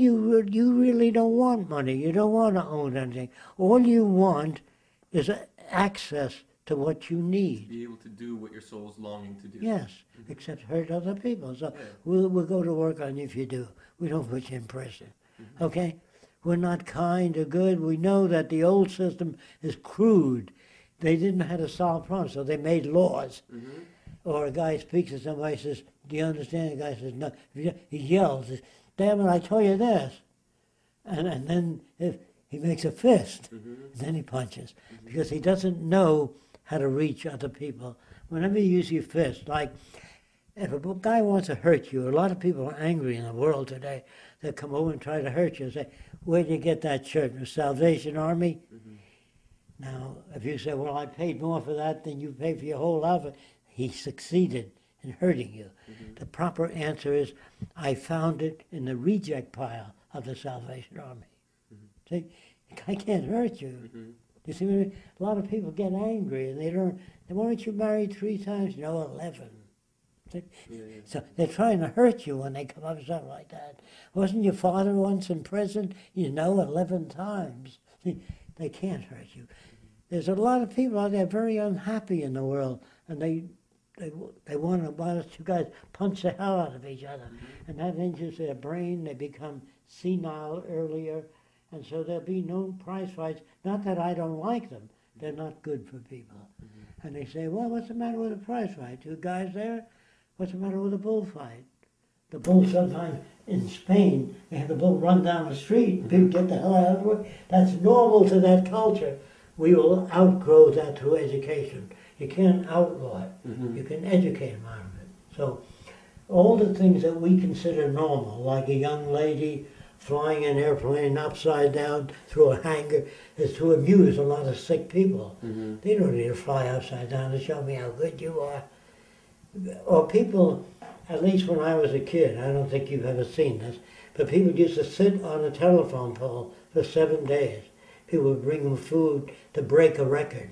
[SPEAKER 2] really don't want money. You don't want to own anything. All you want is access to what you need.
[SPEAKER 1] Be able to do what your soul's longing to do.
[SPEAKER 2] Yes, except hurt other people. So we'll go to work on you if you do. We don't put you in prison. Okay? We're not kind or good. We know that the old system is crude. They didn't know how to solve problems, so they made laws. Or a guy speaks to somebody and says, do you understand? The guy says, no. He yells, damn it, I told you this. And then if he makes a fist, and then he punches, because he doesn't know how to reach other people whenever you use your fist, like if a guy wants to hurt you, a lot of people are angry in the world today. They come over and try to hurt you and say, where'd you get that shirt? From Salvation Army? Mm-hmm. Now, if you say, well, I paid more for that than you paid for your whole outfit, he succeeded in hurting you. Mm-hmm. The proper answer is, I found it in the reject pile of the Salvation Army. Mm-hmm. See, I can't hurt you. Mm-hmm. You see, a lot of people get angry and they learn, weren't you married 3 times? No, 11. Yeah, yeah. So they're trying to hurt you when they come up with something like that. Wasn't your father once in prison? 11 times. See, they can't hurt you. There's a lot of people out there very unhappy in the world, and they want to, why don't you guys punch the hell out of each other? Mm-hmm. And that injures their brain. They become senile earlier, and so there'll be no prize fights. Not that I don't like them. They're not good for people. Mm-hmm. And they say, well, what's the matter with a prize fight? 2 guys there? What's the matter with a bullfight? The bull sometimes in Spain, they have the bull run down the street and people get the hell out of the way. That's normal to that culture. We will outgrow that through education. You can't outlaw it. Mm-hmm. You can educate them out of it. So all the things that we consider normal, like a young lady flying an airplane upside down through a hangar, is to amuse a lot of sick people. Mm-hmm. They don't need to fly upside down to show me how good you are. Or people, at least when I was a kid, I don't think you've ever seen this, but people used to sit on a telephone pole for 7 days. People would bring them food to break a record.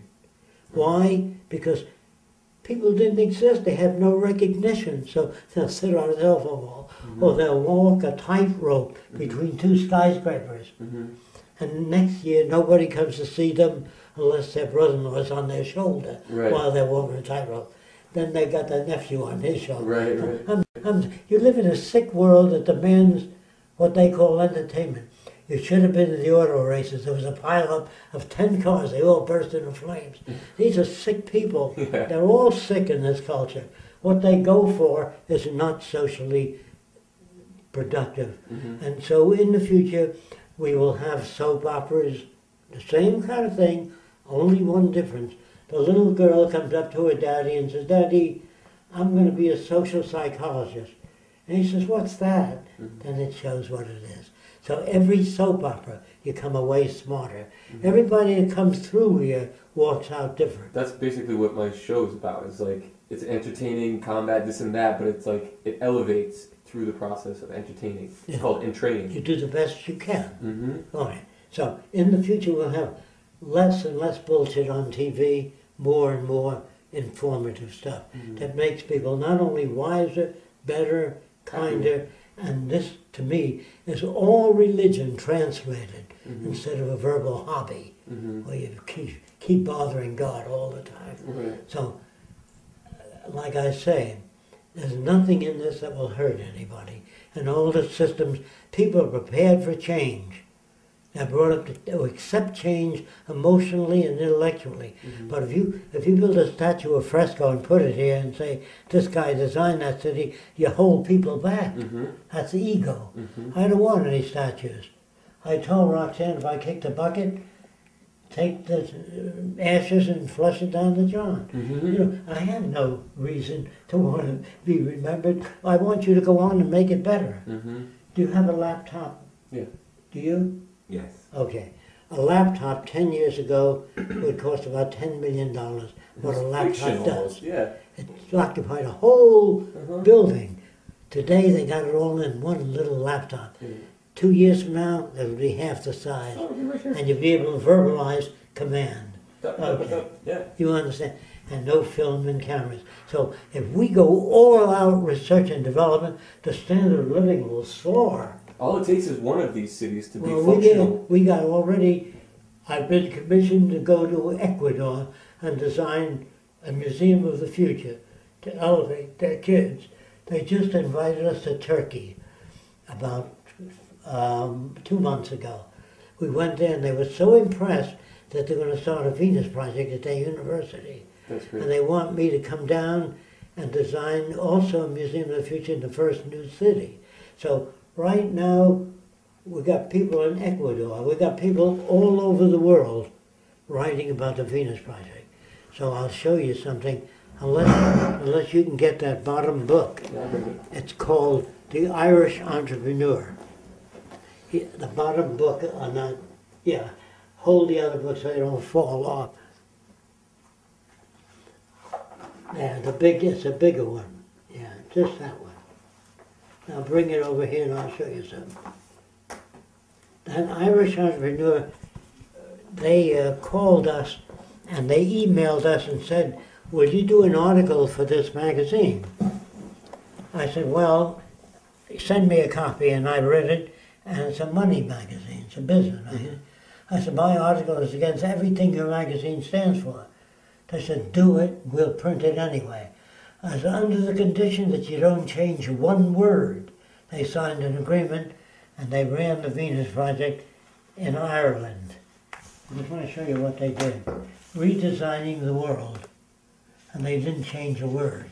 [SPEAKER 2] Why? Because people didn't exist. They had no recognition. So they'll sit on a telephone pole, mm-hmm. or they'll walk a tightrope mm-hmm. between 2 skyscrapers. Mm-hmm. And next year, nobody comes to see them unless their brother-in-law is on their shoulder while they're walking a tightrope. Then they got their nephew on his shoulder. Right. You live in a sick world that demands what they call entertainment. You should have been in the auto races. There was a pileup of 10 cars. They all burst into flames. These are sick people. Yeah. They're all sick in this culture. What they go for is not socially productive. Mm-hmm. And so in the future, we will have soap operas, the same kind of thing, only one difference. The little girl comes up to her daddy and says, Daddy, I'm going to be a social psychologist. And he says, what's that? Mm-hmm. Then it shows what it is. So every soap opera, you come away smarter. Mm-hmm. Everybody that comes through here walks out different.
[SPEAKER 3] That's basically what my show is about. It's like, it's entertaining, combat, this and that, but it's like, it elevates through the process of entertaining. It's called entraining.
[SPEAKER 2] You do the best you can. Mm-hmm. All right. So in the future, we'll have less and less bullshit on TV, more and more informative stuff that makes people not only wiser, better, kinder, and this, to me, is all religion translated instead of a verbal hobby where you keep bothering God all the time. Right. So, like I say, there's nothing in this that will hurt anybody. And all the systems, people are prepared for change. They're brought up to accept change emotionally and intellectually. Mm-hmm. But if you build a statue of Fresco and put it here and say, this guy designed that city, you hold people back. Mm-hmm. That's the ego. Mm-hmm. I don't want any statues. I told Roxanne if I kicked a bucket, take the ashes and flush it down the John. Mm-hmm. I have no reason to want to be remembered. I want you to go on and make it better. Mm-hmm. Do you have a laptop?
[SPEAKER 3] Yeah.
[SPEAKER 2] Do you?
[SPEAKER 3] Yes.
[SPEAKER 2] Okay. A laptop 10 years ago would cost about $10 million. What a laptop does.
[SPEAKER 3] Yeah.
[SPEAKER 2] It occupied a whole building. Today they got it all in one little laptop. 2 years from now, it'll be half the size. And you'll be able to verbalize command. Okay.
[SPEAKER 3] Yeah.
[SPEAKER 2] You understand? And no film and cameras. So if we go all out research and development, the standard of living will soar.
[SPEAKER 3] All it takes is one of these cities to be functional.
[SPEAKER 2] We got already, I've been commissioned to go to Ecuador and design a museum of the future to elevate their kids. They just invited us to Turkey about 2 months ago. We went there and they were so impressed that they're going to start a Venus project at their university.
[SPEAKER 3] That's great.
[SPEAKER 2] And they want me to come down and design also a museum of the future in the first new city. So right now, we got people in Ecuador, we got people all over the world writing about the Venus Project. So I'll show you something unless you can get that bottom book.
[SPEAKER 3] Yeah, I remember.
[SPEAKER 2] It's called The Irish Entrepreneur. The bottom book on that, yeah, hold the other book so they don't fall off. Yeah, it's a bigger one. Yeah, just that one. Now bring it over here and I'll show you something. That Irish Entrepreneur, they called us and they emailed us and said, "Will you do an article for this magazine?" I said, "Well, send me a copy," and I read it, and it's a money magazine, it's a business magazine. I said, "My article is against everything your magazine stands for." They said, "Do it, we'll print it anyway." I said, "Under the condition that you don't change one word." They signed an agreement, and they ran the Venus Project in Ireland. I just want to show you what they did. Redesigning the world, and they didn't change a word.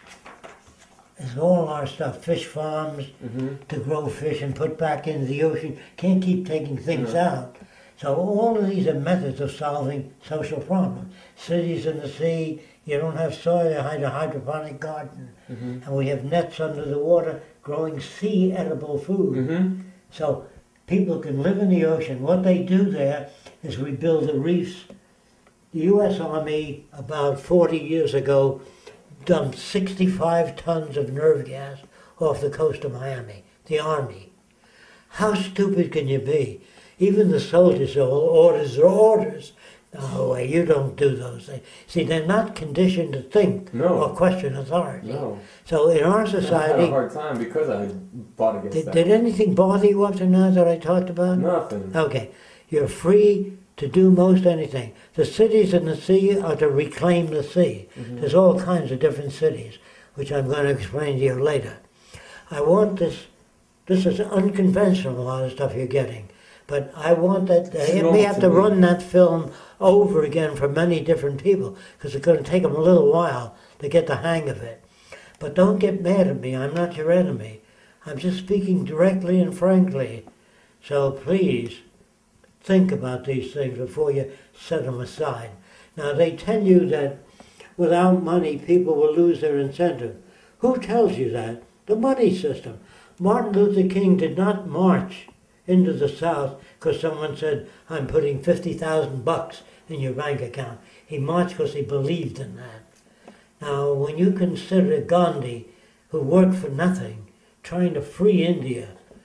[SPEAKER 2] It's all our stuff, fish farms, to grow fish and put back into the ocean. Can't keep taking things out. So all of these are methods of solving social problems. Cities in the sea, you don't have soil, you have a hydroponic garden. And we have nets under the water growing sea edible food. So people can live in the ocean. What they do there is rebuild the reefs. The U.S. Army, about 40 years ago, dumped 65 tons of nerve gas off the coast of Miami. The Army. How stupid can you be? Even the soldiers are all orders are orders. No way, you don't do those things. See, they're not conditioned to think or question authority.
[SPEAKER 3] No.
[SPEAKER 2] So in our
[SPEAKER 3] I had
[SPEAKER 2] society...
[SPEAKER 3] a hard time because I fought against that.
[SPEAKER 2] Did anything bother you up to now that I talked about?
[SPEAKER 3] Nothing.
[SPEAKER 2] Okay. You're free to do most anything. The cities in the sea are to reclaim the sea. There's all kinds of different cities, which I'm going to explain to you later. I want this is unconventional, a lot of stuff you're getting. But I want that, we have to run that film over again for many different people, because it's going to take them a little while to get the hang of it. But don't get mad at me, I'm not your enemy. I'm just speaking directly and frankly. So please, think about these things before you set them aside. Now they tell you that without money people will lose their incentive. Who tells you that? The money system. Martin Luther King did not march into the South because someone said, "I'm putting 50,000 bucks in your bank account." He marched because he believed in that. Now when you consider Gandhi, who worked for nothing, trying to free India,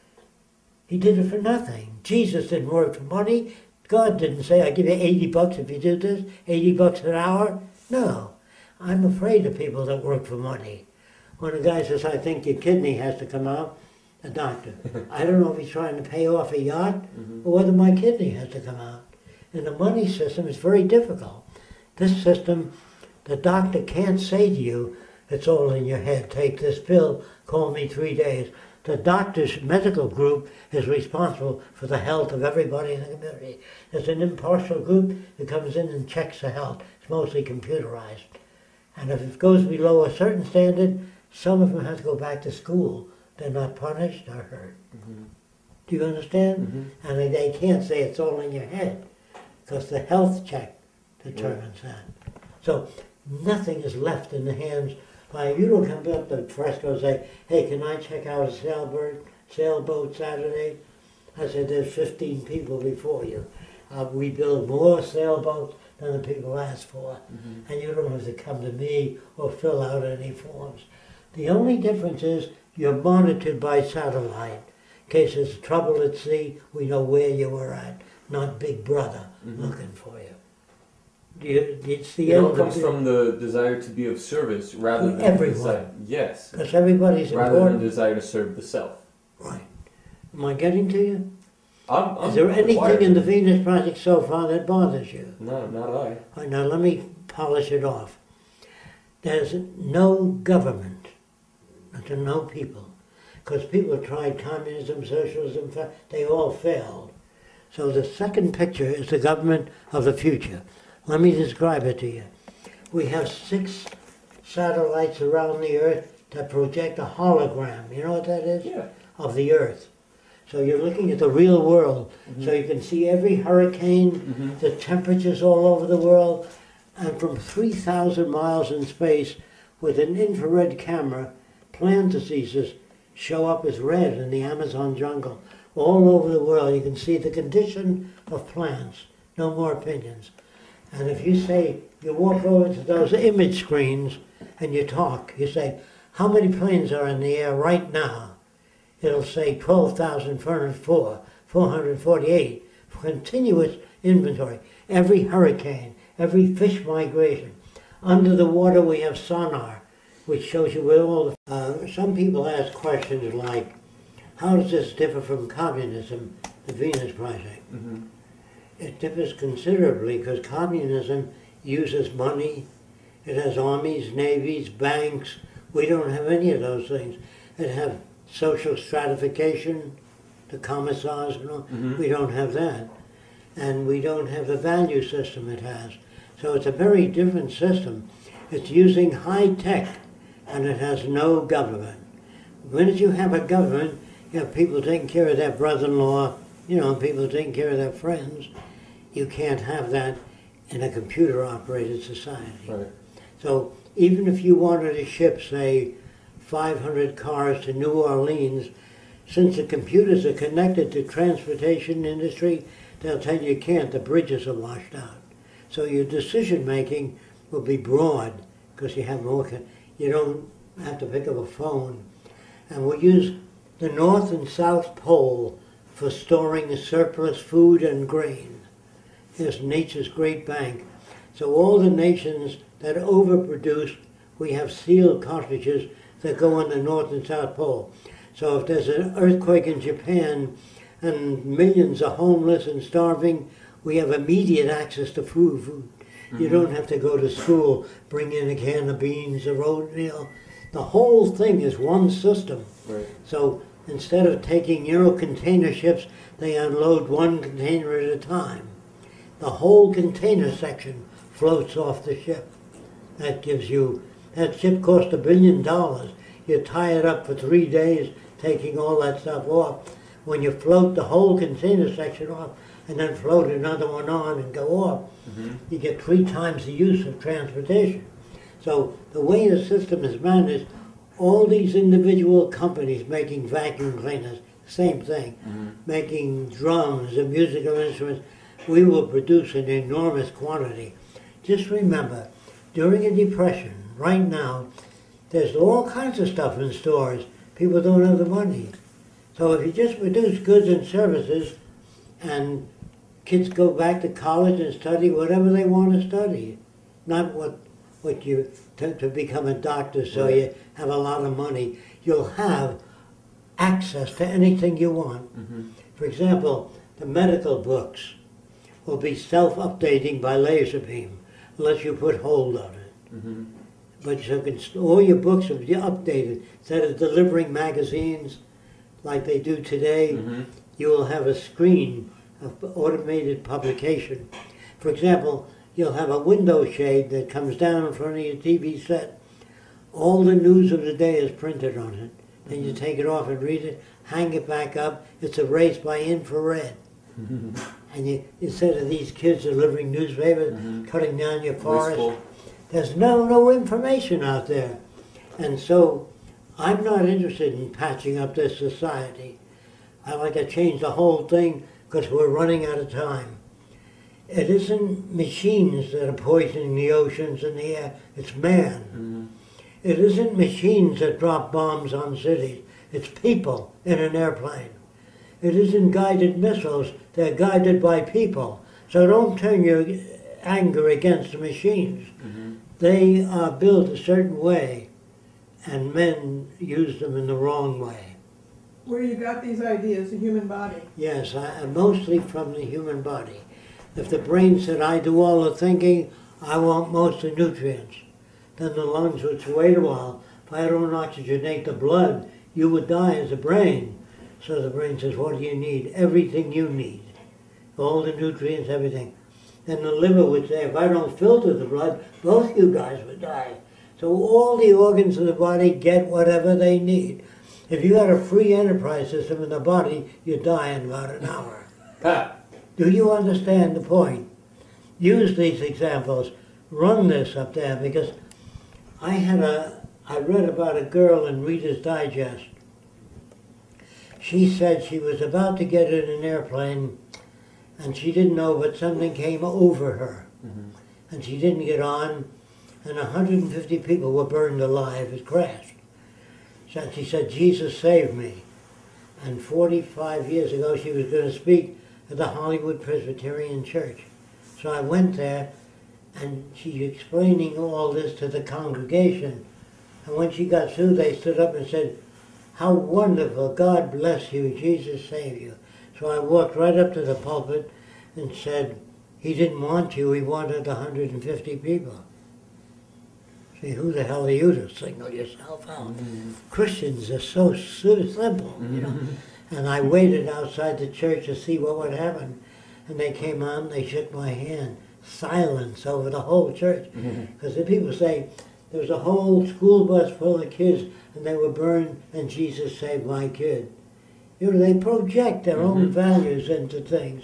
[SPEAKER 2] he did it for nothing. Jesus didn't work for money. God didn't say, "I give you 80 bucks if you do this, 80 bucks an hour." No. I'm afraid of people that work for money. When a guy says, "I think your kidney has to come out," a doctor, I don't know if he's trying to pay off a yacht or whether my kidney has to come out. In the money system, it's very difficult. This system, the doctor can't say to you, "It's all in your head. Take this pill, call me 3 days." The doctor's medical group is responsible for the health of everybody in the community. There's an impartial group that comes in and checks the health. It's mostly computerized. And if it goes below a certain standard, some of them have to go back to school. They're not punished or hurt. Do you understand? And they can't say it's all in your head, because the health check determines that. So nothing is left in the hands. You don't come up to Fresco and say, "Hey, can I check out a sailboat Saturday?" I said, "There's 15 people before you. We build more sailboats than the people ask for. And you don't have to come to me or fill out any forms." The only difference is you're monitored by satellite. In case there's trouble at sea, we know where you were at, not Big Brother looking for you. It's the
[SPEAKER 3] It
[SPEAKER 2] end
[SPEAKER 3] all
[SPEAKER 2] of
[SPEAKER 3] comes from the desire to be of service rather than
[SPEAKER 2] everyone.
[SPEAKER 3] desire. Yes.
[SPEAKER 2] Because everybody's
[SPEAKER 3] Rather
[SPEAKER 2] important.
[SPEAKER 3] than desire to serve the self.
[SPEAKER 2] Right. Am I getting to you?
[SPEAKER 3] I'm
[SPEAKER 2] Is there anything
[SPEAKER 3] required
[SPEAKER 2] in the
[SPEAKER 3] to.
[SPEAKER 2] Venus Project so far that bothers you?
[SPEAKER 3] No, not I.
[SPEAKER 2] All right, now let me polish it off. There's no government, there's no people, because people tried communism, socialism, they all failed. So the second picture is the government of the future. Let me describe it to you. We have 6 satellites around the Earth that project a hologram. You know what that is?
[SPEAKER 3] Yeah.
[SPEAKER 2] Of the Earth. So you're looking at the real world. So you can see every hurricane, the temperatures all over the world. and from 3,000 miles in space with an infrared camera, plant diseases show up as red in the Amazon jungle. All over the world you can see the condition of plants, no more opinions. And if you say, you walk over to those image screens and you talk, you say, how many planes are in the air right now? It'll say 12,404, 448, continuous inventory. Every hurricane, every fish migration. Under the water we have sonar, which shows you where all the... some people ask questions like, how does this differ from communism, the Venus Project?
[SPEAKER 3] Mm-hmm.
[SPEAKER 2] It differs considerably because communism uses money. It has armies, navies, banks. We don't have any of those things. It has social stratification, the commissars and all.
[SPEAKER 3] Mm-hmm.
[SPEAKER 2] We don't have that. And we don't have the value system it has. So it's a very different system. It's using high tech and it has no government. When you have a government, you have people taking care of their brother-in-law, you know, people taking care of their friends. You can't have that in a computer-operated society.
[SPEAKER 3] Right.
[SPEAKER 2] So even if you wanted to ship, say, 500 cars to New Orleans, since the computers are connected to transportation industry, they'll tell you can't, the bridges are washed out. So your decision-making will be broad because you have more, you don't have to pick up a phone. And we'll use the North and South Pole for storing the surplus food and grain. Here's nature's great bank. So all the nations that overproduce, we have sealed cartridges that go on the North and South Pole. So if there's an earthquake in Japan and millions are homeless and starving, we have immediate access to food. Mm-hmm. You don't have to go to school, bring in a can of beans or oatmeal. The whole thing is one system.
[SPEAKER 3] Right.
[SPEAKER 2] So instead of taking container ships, they unload one container at a time. The whole container section floats off the ship. That gives you, that ship cost $1 billion. You tie it up for 3 days, taking all that stuff off. When you float the whole container section off and then float another one on and go off, mm-hmm. you get 3 times the use of transportation. So the way the system is managed, all these individual companies making vacuum cleaners, same thing, mm-hmm. making drums and musical instruments, we will produce an enormous quantity. Just remember, during a depression, right now, there's all kinds of stuff in stores. People don't have the money. So if you just produce goods and services and kids go back to college and study whatever they want to study, not what you, to become a doctor so
[SPEAKER 3] right.
[SPEAKER 2] you have a lot of money, you'll have access to anything you want. Mm-hmm. For example, the medical books will be self-updating by laser beam, unless you put hold on it. Mm-hmm. But you can, all your books will be updated. Instead of delivering magazines like they do today, mm-hmm. you will have a screen of automated publication. For example, you'll have a window shade that comes down in front of your TV set. All the news of the day is printed on it. Then mm-hmm. you take it off and read it, hang it back up. It's erased by infrared. Mm-hmm. And you, instead of these kids delivering newspapers, mm-hmm. cutting down your forest, wasteful. There's no information out there. And so I'm not interested in patching up this society. I like to change the whole thing because we're running out of time. It isn't machines that are poisoning the oceans and the air, it's man. Mm-hmm. It isn't machines that drop bombs on cities, it's people in an airplane. It isn't guided missiles, they're guided by people. So don't turn your anger against the machines. Mm-hmm. They are built a certain way, and men use them in the wrong way.
[SPEAKER 4] Where you got these ideas, the human body?
[SPEAKER 2] Yes, mostly from the human body. If the brain said, I do all the thinking, I want most of the nutrients, then the lungs would say, wait a while, if I don't oxygenate the blood, you would die as a brain. So the brain says, what do you need? Everything you need. All the nutrients, everything. Then the liver would say, if I don't filter the blood, both you guys would die. So all the organs of the body get whatever they need. If you had a free enterprise system in the body, you'd die in about an hour. Do you understand the point? Use these examples. run this up there because I read about a girl in Reader's Digest. She said she was about to get in an airplane and she didn't know, but something came over her. And she didn't get on, and 150 people were burned alive. It crashed. So she said, Jesus saved me. And 45 years ago, she was going to speak at the Hollywood Presbyterian Church. So I went there, and she explaining all this to the congregation. And when she got through, they stood up and said, how wonderful, God bless you, Jesus saved you. So I walked right up to the pulpit and said, he didn't want you, he wanted 150 people. See, who the hell are you to single yourself out? Christians are so simple, you know. And I waited outside the church to see what would happen. And they came out and they shook my hand. Silence over the whole church. Because the people say, there was a whole school bus full of kids and they were burned and Jesus saved my kid. You know, they project their own values into things.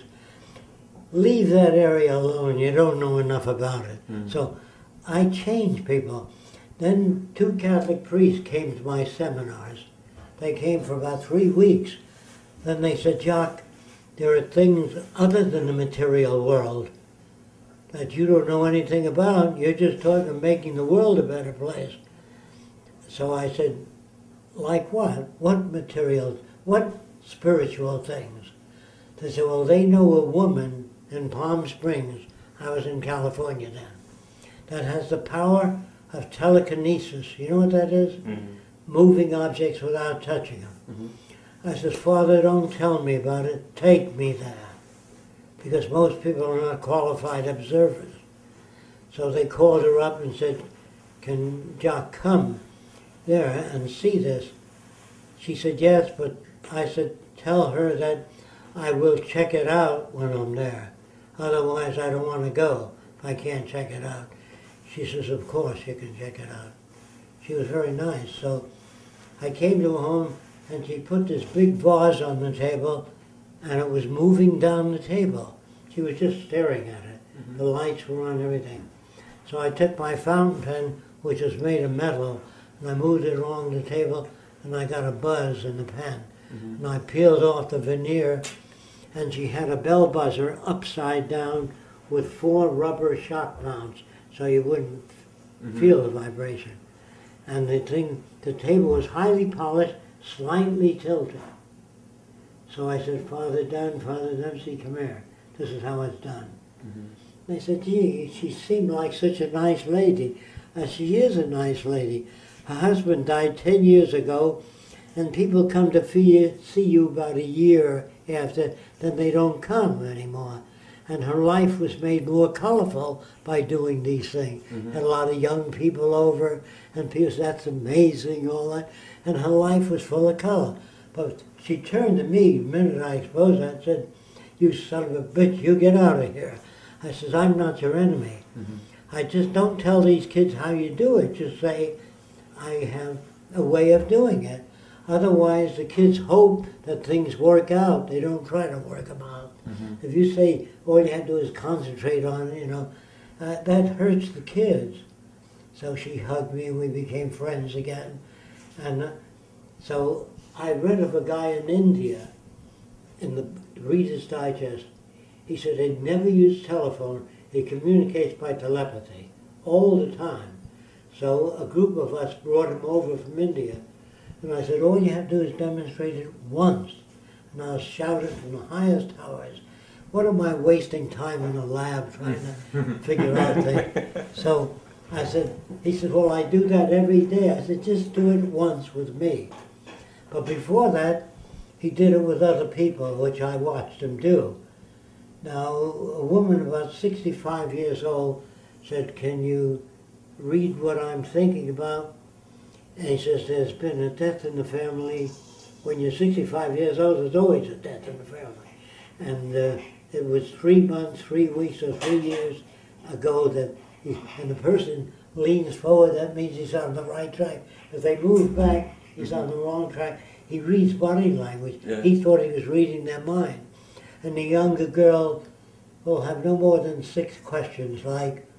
[SPEAKER 2] Leave that area alone. You don't know enough about it. So I changed people. Then 2 Catholic priests came to my seminars. They came for about 3 weeks. Then they said, Jacques, there are things other than the material world that you don't know anything about. You're just talking making the world a better place. So I said, like what? What materials? What spiritual things? They said, well, they know a woman in Palm Springs, I was in California then, that has the power of telekinesis. You know what that is? Moving objects without touching them. I said, Father, don't tell me about it. Take me there. Because most people are not qualified observers. So they called her up and said, can Jacques come there and see this? She said, yes, but I said, tell her that I will check it out when I'm there. Otherwise, I don't want to go if I can't check it out. She says, of course you can check it out. She was very nice. So I came to her home and she put this big vase on the table and it was moving down the table. She was just staring at it. The lights were on, everything. So I took my fountain pen, which was made of metal, and I moved it along the table and I got a buzz in the pen. And I peeled off the veneer and she had a bell buzzer upside down with 4 rubber shock mounts so you wouldn't feel the vibration. And the table was highly polished, slightly tilted. So I said, Father Dempsey, come here. This is how it's done. They said, gee, she seemed like such a nice lady. And she is a nice lady. Her husband died 10 years ago, and people come to see you about a year after, then they don't come anymore. And her life was made more colorful by doing these things. Had a lot of young people over, and people said, that's amazing, all that. And her life was full of color. But she turned to me the minute I exposed her and said, you son of a bitch, you get out of here. I says, I'm not your enemy. I just don't tell these kids how you do it. Just say, I have a way of doing it. Otherwise, the kids hope that things work out. They don't try to work them out. If you say, all you have to do is concentrate on it, you know, that hurts the kids. So she hugged me and we became friends again. And so I read of a guy in India, in the Reader's Digest. He said he'd never used telephone. He communicates by telepathy all the time. So a group of us brought him over from India. And I said, all you have to do is demonstrate it once. And I was shouting from the highest towers, what am I wasting time in a lab trying to figure out things? So I said, he said, well, I do that every day. I said, just do it once with me. But before that, he did it with other people, which I watched him do. Now, a woman about 65 years old said, can you read what I'm thinking about? And he says, there's been a death in the family. When you're 65 years old, there's always a death in the family. And it was 3 months, 3 weeks, or 3 years ago that, and the person leans forward, that means he's on the right track. If they move back, he's on the wrong track. He reads body language.
[SPEAKER 3] Yeah.
[SPEAKER 2] He thought he was reading their mind. And the younger girl will have no more than 6 questions like,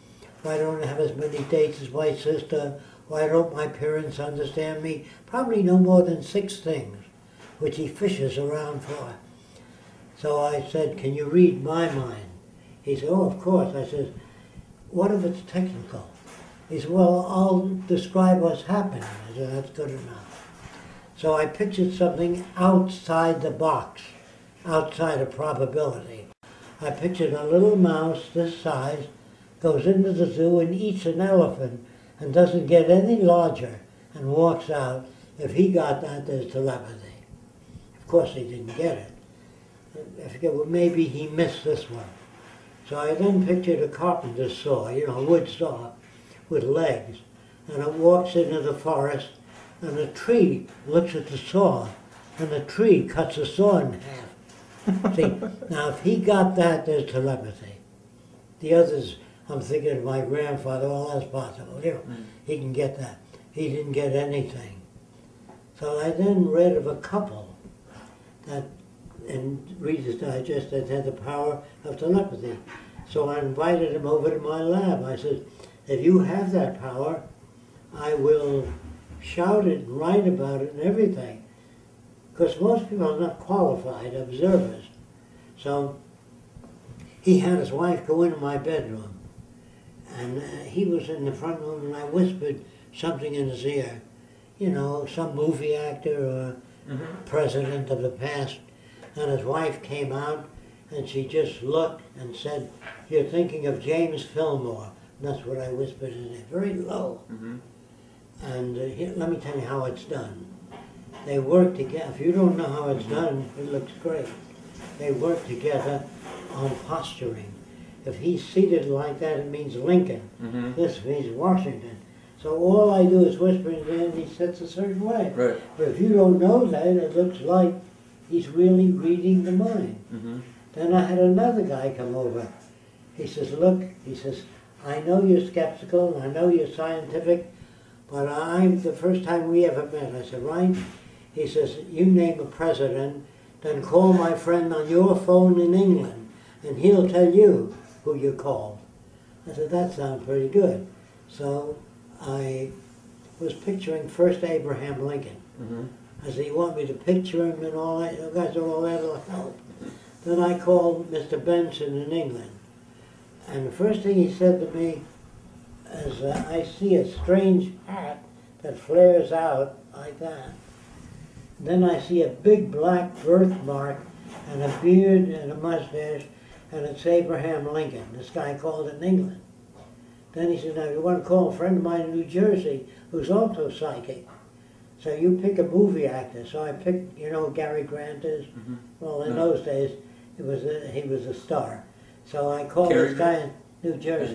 [SPEAKER 2] Why don't I have as many dates as my sister? Why don't my parents understand me? Probably no more than 6 things, which he fishes around for. So I said, can you read my mind? He said, oh, of course. I said, what if it's technical? He said, well, I'll describe what's happening. I said, that's good enough. So I pictured something outside the box, outside of probability. I pictured a little mouse this size, goes into the zoo and eats an elephant and doesn't get any larger and walks out. If he got that, there's telepathy. Of course he didn't get it. I forget, well, maybe he missed this one. So I then pictured a carpenter's saw, you know, a wood saw with legs, and it walks into the forest, and a tree looks at the saw, and the tree cuts the saw in half. See, now if he got that, there's telepathy. The others, I'm thinking of my grandfather, well, that's possible, you know, he can get that. He didn't get anything. So I then read of a couple that in Reader's Digest that had the power of telepathy. So I invited him over to my lab. I said, if you have that power, I will shout it and write about it and everything. Because most people are not qualified observers. So he had his wife go into my bedroom. And he was in the front room and I whispered something in his ear. You know, some movie actor or president of the past. And his wife came out and she just looked and said, you're thinking of James Fillmore. And that's what I whispered in there, very low. And here, let me tell you how it's done. They work together. If you don't know how it's done, it looks great. They work together on posturing. If he's seated like that, it means Lincoln. This means Washington. So all I do is whisper in there and he sits a certain way.
[SPEAKER 3] Right.
[SPEAKER 2] But if you don't know that, it looks like he's really reading the mind. Then I had another guy come over. He says, look, he says, I know you're skeptical and I know you're scientific, but the first time we ever met. I said, right? He says, you name a president, then call my friend on your phone in England and he'll tell you who you called. I said, that sounds pretty good. So I was picturing first Abraham Lincoln. I said, you want me to picture him and all that? You guys, all that'll help. Then I called Mr. Benson in England. And the first thing he said to me is, I see a strange hat that flares out like that. Then I see a big black birthmark and a beard and a mustache, and it's Abraham Lincoln. This guy called in England. Then he said, now you want to call a friend of mine in New Jersey who's also psychic. So you pick a movie actor. So I picked, you know, Gary Grant is. Well, in those days, he was a star. So I called this guy in New Jersey.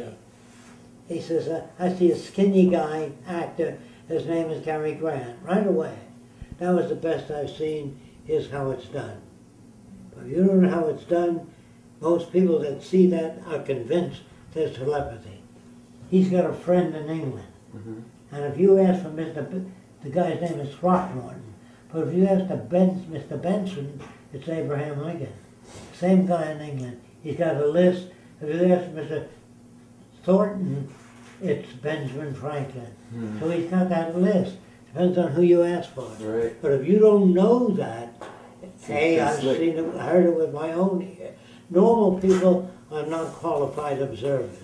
[SPEAKER 2] He says, I see a skinny guy, actor, his name is Gary Grant, right away. That was the best I've seen, here's how it's done. But if you don't know how it's done, most people that see that are convinced there's telepathy. He's got a friend in England. And if you ask for the guy's name is Throckmorton, but if you ask Mr. Benson, it's Abraham Lincoln. Same guy in England. He's got a list. If you ask Mr. Thornton, it's Benjamin Franklin. So he's got that list. Depends on who you ask for.
[SPEAKER 3] Right.
[SPEAKER 2] But if you don't know that, hey, I've seen it, heard it with my own ear. Normal people are not qualified observers.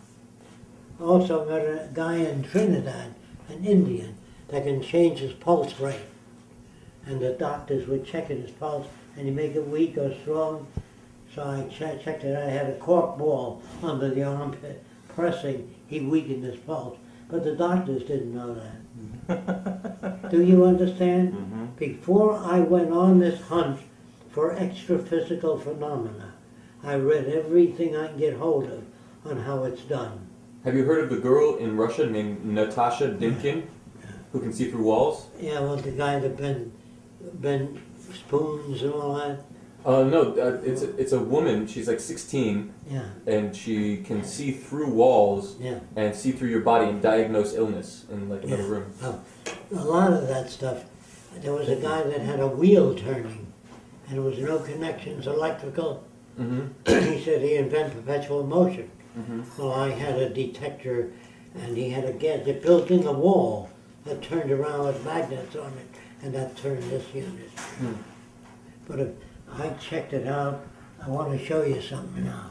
[SPEAKER 2] Also met a guy in Trinidad, an Indian, that can change his pulse rate. And the doctors would check his pulse, and he make it weak or strong. So I checked it. I had a cork ball under the armpit, pressing. He weakened his pulse. But the doctors didn't know that. Do you understand? Before I went on this hunt for extra physical phenomena, I read everything I can get hold of on how it's done.
[SPEAKER 3] Have you heard of the girl in Russia named Natasha Dimkin, who can see through walls?
[SPEAKER 2] Yeah, well, the guy that bent spoons and all that.
[SPEAKER 3] No, it's a woman. She's like 16,
[SPEAKER 2] Yeah,
[SPEAKER 3] and she can see through walls
[SPEAKER 2] yeah.
[SPEAKER 3] and see through your body and diagnose illness in like another room.
[SPEAKER 2] Oh, a lot of that stuff. There was a guy that had a wheel turning, and there was no connections, electrical. He said he invented perpetual motion. Well, I had a detector, and he had a gadget built in the wall that turned around with magnets on it, and that turned this unit. But if I checked it out, I want to show you something now.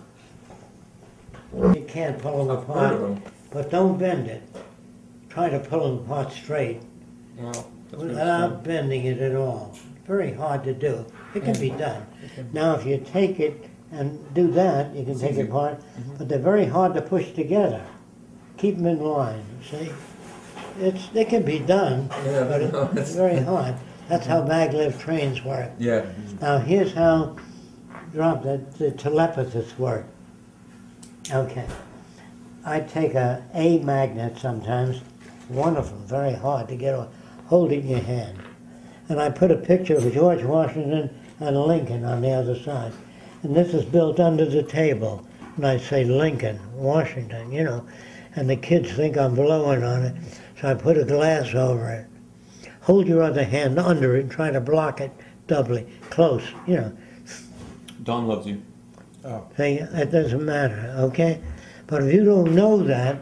[SPEAKER 2] You can't pull them
[SPEAKER 3] I've heard of
[SPEAKER 2] apart,
[SPEAKER 3] them.
[SPEAKER 2] but don't bend it. Try to pull them apart straight
[SPEAKER 3] Wow. That's really
[SPEAKER 2] without
[SPEAKER 3] smart.
[SPEAKER 2] bending it at all. Very hard to do. It can be done. Now, if you take it and do that, you can take it apart, but they're very hard to push together. Keep them in line, see? They can be done,
[SPEAKER 3] Yeah,
[SPEAKER 2] but
[SPEAKER 3] no,
[SPEAKER 2] it's very hard. That's how maglev trains work.
[SPEAKER 3] Yeah.
[SPEAKER 2] Now, here's how the telepathists work. Okay. I take a magnet sometimes, wonderful, very hard to get, hold it in your hand. And I put a picture of George Washington and Lincoln on the other side. And this is built under the table. And I say Lincoln, Washington, you know. And the kids think I'm blowing on it. So I put a glass over it. Hold your other hand under it and try to block it doubly, close, you know.
[SPEAKER 3] Don loves you.
[SPEAKER 2] See, it doesn't matter, okay? But if you don't know that,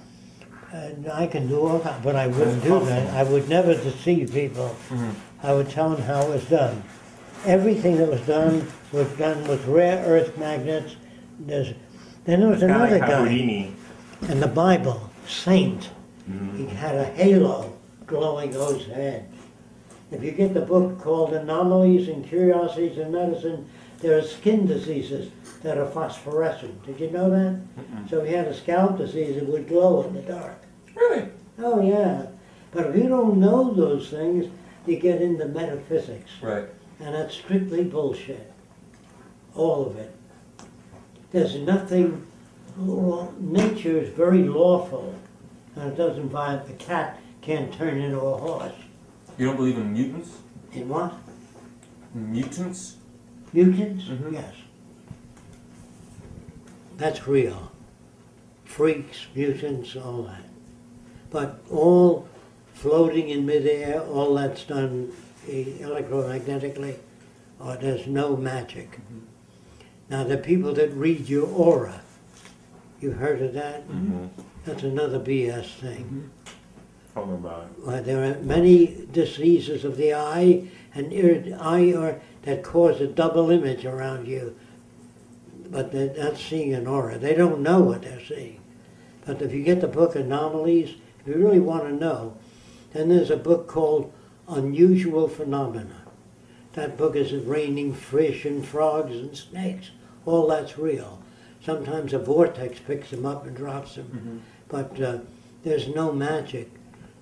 [SPEAKER 2] I can do all that, but I wouldn't do that. I would never deceive people. I would tell them how it was done. Everything that was done with rare earth magnets. Then there was another
[SPEAKER 5] like
[SPEAKER 2] guy
[SPEAKER 5] Houdini.
[SPEAKER 2] in the Bible, Saint. He had a halo glowing over his head. If you get the book called Anomalies and Curiosities in Medicine, there are skin diseases that are phosphorescent. Did you know that? So if you had a scalp disease, it would glow in the dark.
[SPEAKER 3] Really?
[SPEAKER 2] Oh, yeah. But if you don't know those things, you get into metaphysics.
[SPEAKER 3] Right.
[SPEAKER 2] And that's strictly bullshit. All of it. There's nothing, nature is very lawful. And it doesn't violate, the cat can't turn into a horse.
[SPEAKER 3] You don't believe in mutants?
[SPEAKER 2] In what?
[SPEAKER 3] Mutants?
[SPEAKER 2] Mutants?
[SPEAKER 3] Mhm.
[SPEAKER 2] Yes. That's real. Freaks, mutants, all that. But all floating in midair, all that's done electromagnetically, or there's no magic. Now the people that read your aura, you heard of that? That's another BS thing.
[SPEAKER 5] Tell me about it.
[SPEAKER 2] Well, there are many diseases of the eye and that cause a double image around you. But they're not seeing an aura. They don't know what they're seeing. But if you get the book Anomalies, if you really want to know, then there's a book called Unusual Phenomena. That book is raining fish and frogs and snakes. All that's real. Sometimes a vortex picks them up and drops them. But there's no magic.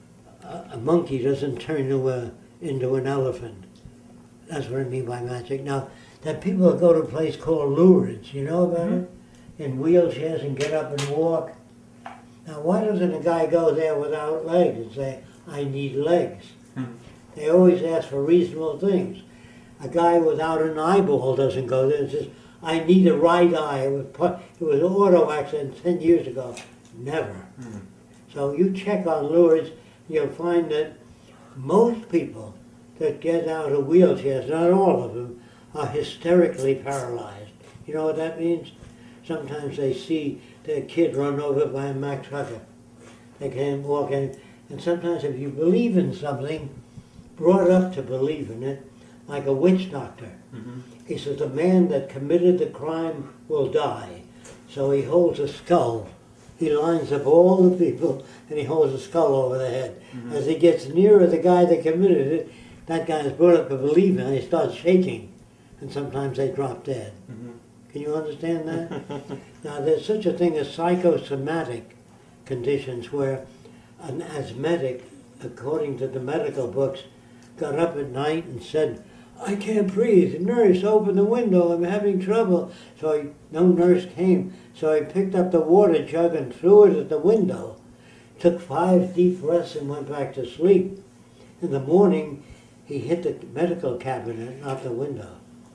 [SPEAKER 2] A monkey doesn't turn into an elephant. That's what I mean by magic. Now, that people go to a place called Lourdes, you know about it? In wheelchairs and get up and walk. Now, why doesn't a guy go there without legs and say, I need legs? They always ask for reasonable things. A guy without an eyeball doesn't go there and says, I need a right eye. It was an auto accident 10 years ago. Never. So you check on Lourdes, you'll find that most people that get out of wheelchairs, not all of them, are hysterically paralyzed. You know what that means? Sometimes they see their kid run over by a Mack trucker. They can't walk in. And sometimes if you believe in something, brought up to believe in it, like a witch doctor, he says the man that committed the crime will die. So he holds a skull. He lines up all the people and he holds a skull over the head. As he gets nearer the guy that committed it, that guy is brought up to believe and he starts shaking. And sometimes they drop dead. Can you understand that? Now there's such a thing as psychosomatic conditions where an asthmatic, according to the medical books, got up at night and said, I can't breathe. Nurse, open the window. I'm having trouble. So no nurse came. So he picked up the water jug and threw it at the window. Took 5 deep breaths and went back to sleep. In the morning, he hit the medical cabinet, not the window.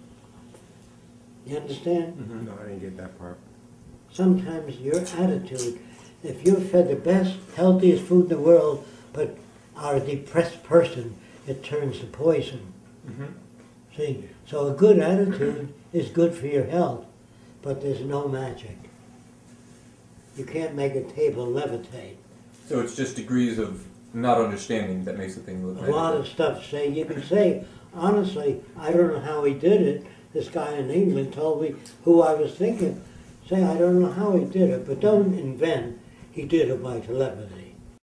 [SPEAKER 2] You understand?
[SPEAKER 5] No, I didn't get that part.
[SPEAKER 2] Sometimes your attitude, if you're fed the best, healthiest food in the world, but are a depressed person, it turns to poison. See, so a good attitude is good for your health, but there's no magic. You can't make a table levitate.
[SPEAKER 1] So it's just degrees of not understanding that makes the thing look
[SPEAKER 2] A lot of stuff say, you can say, honestly, I don't know how he did it. This guy in England told me who I was thinking. Say, I don't know how he did it, but don't invent he did it by telepathy.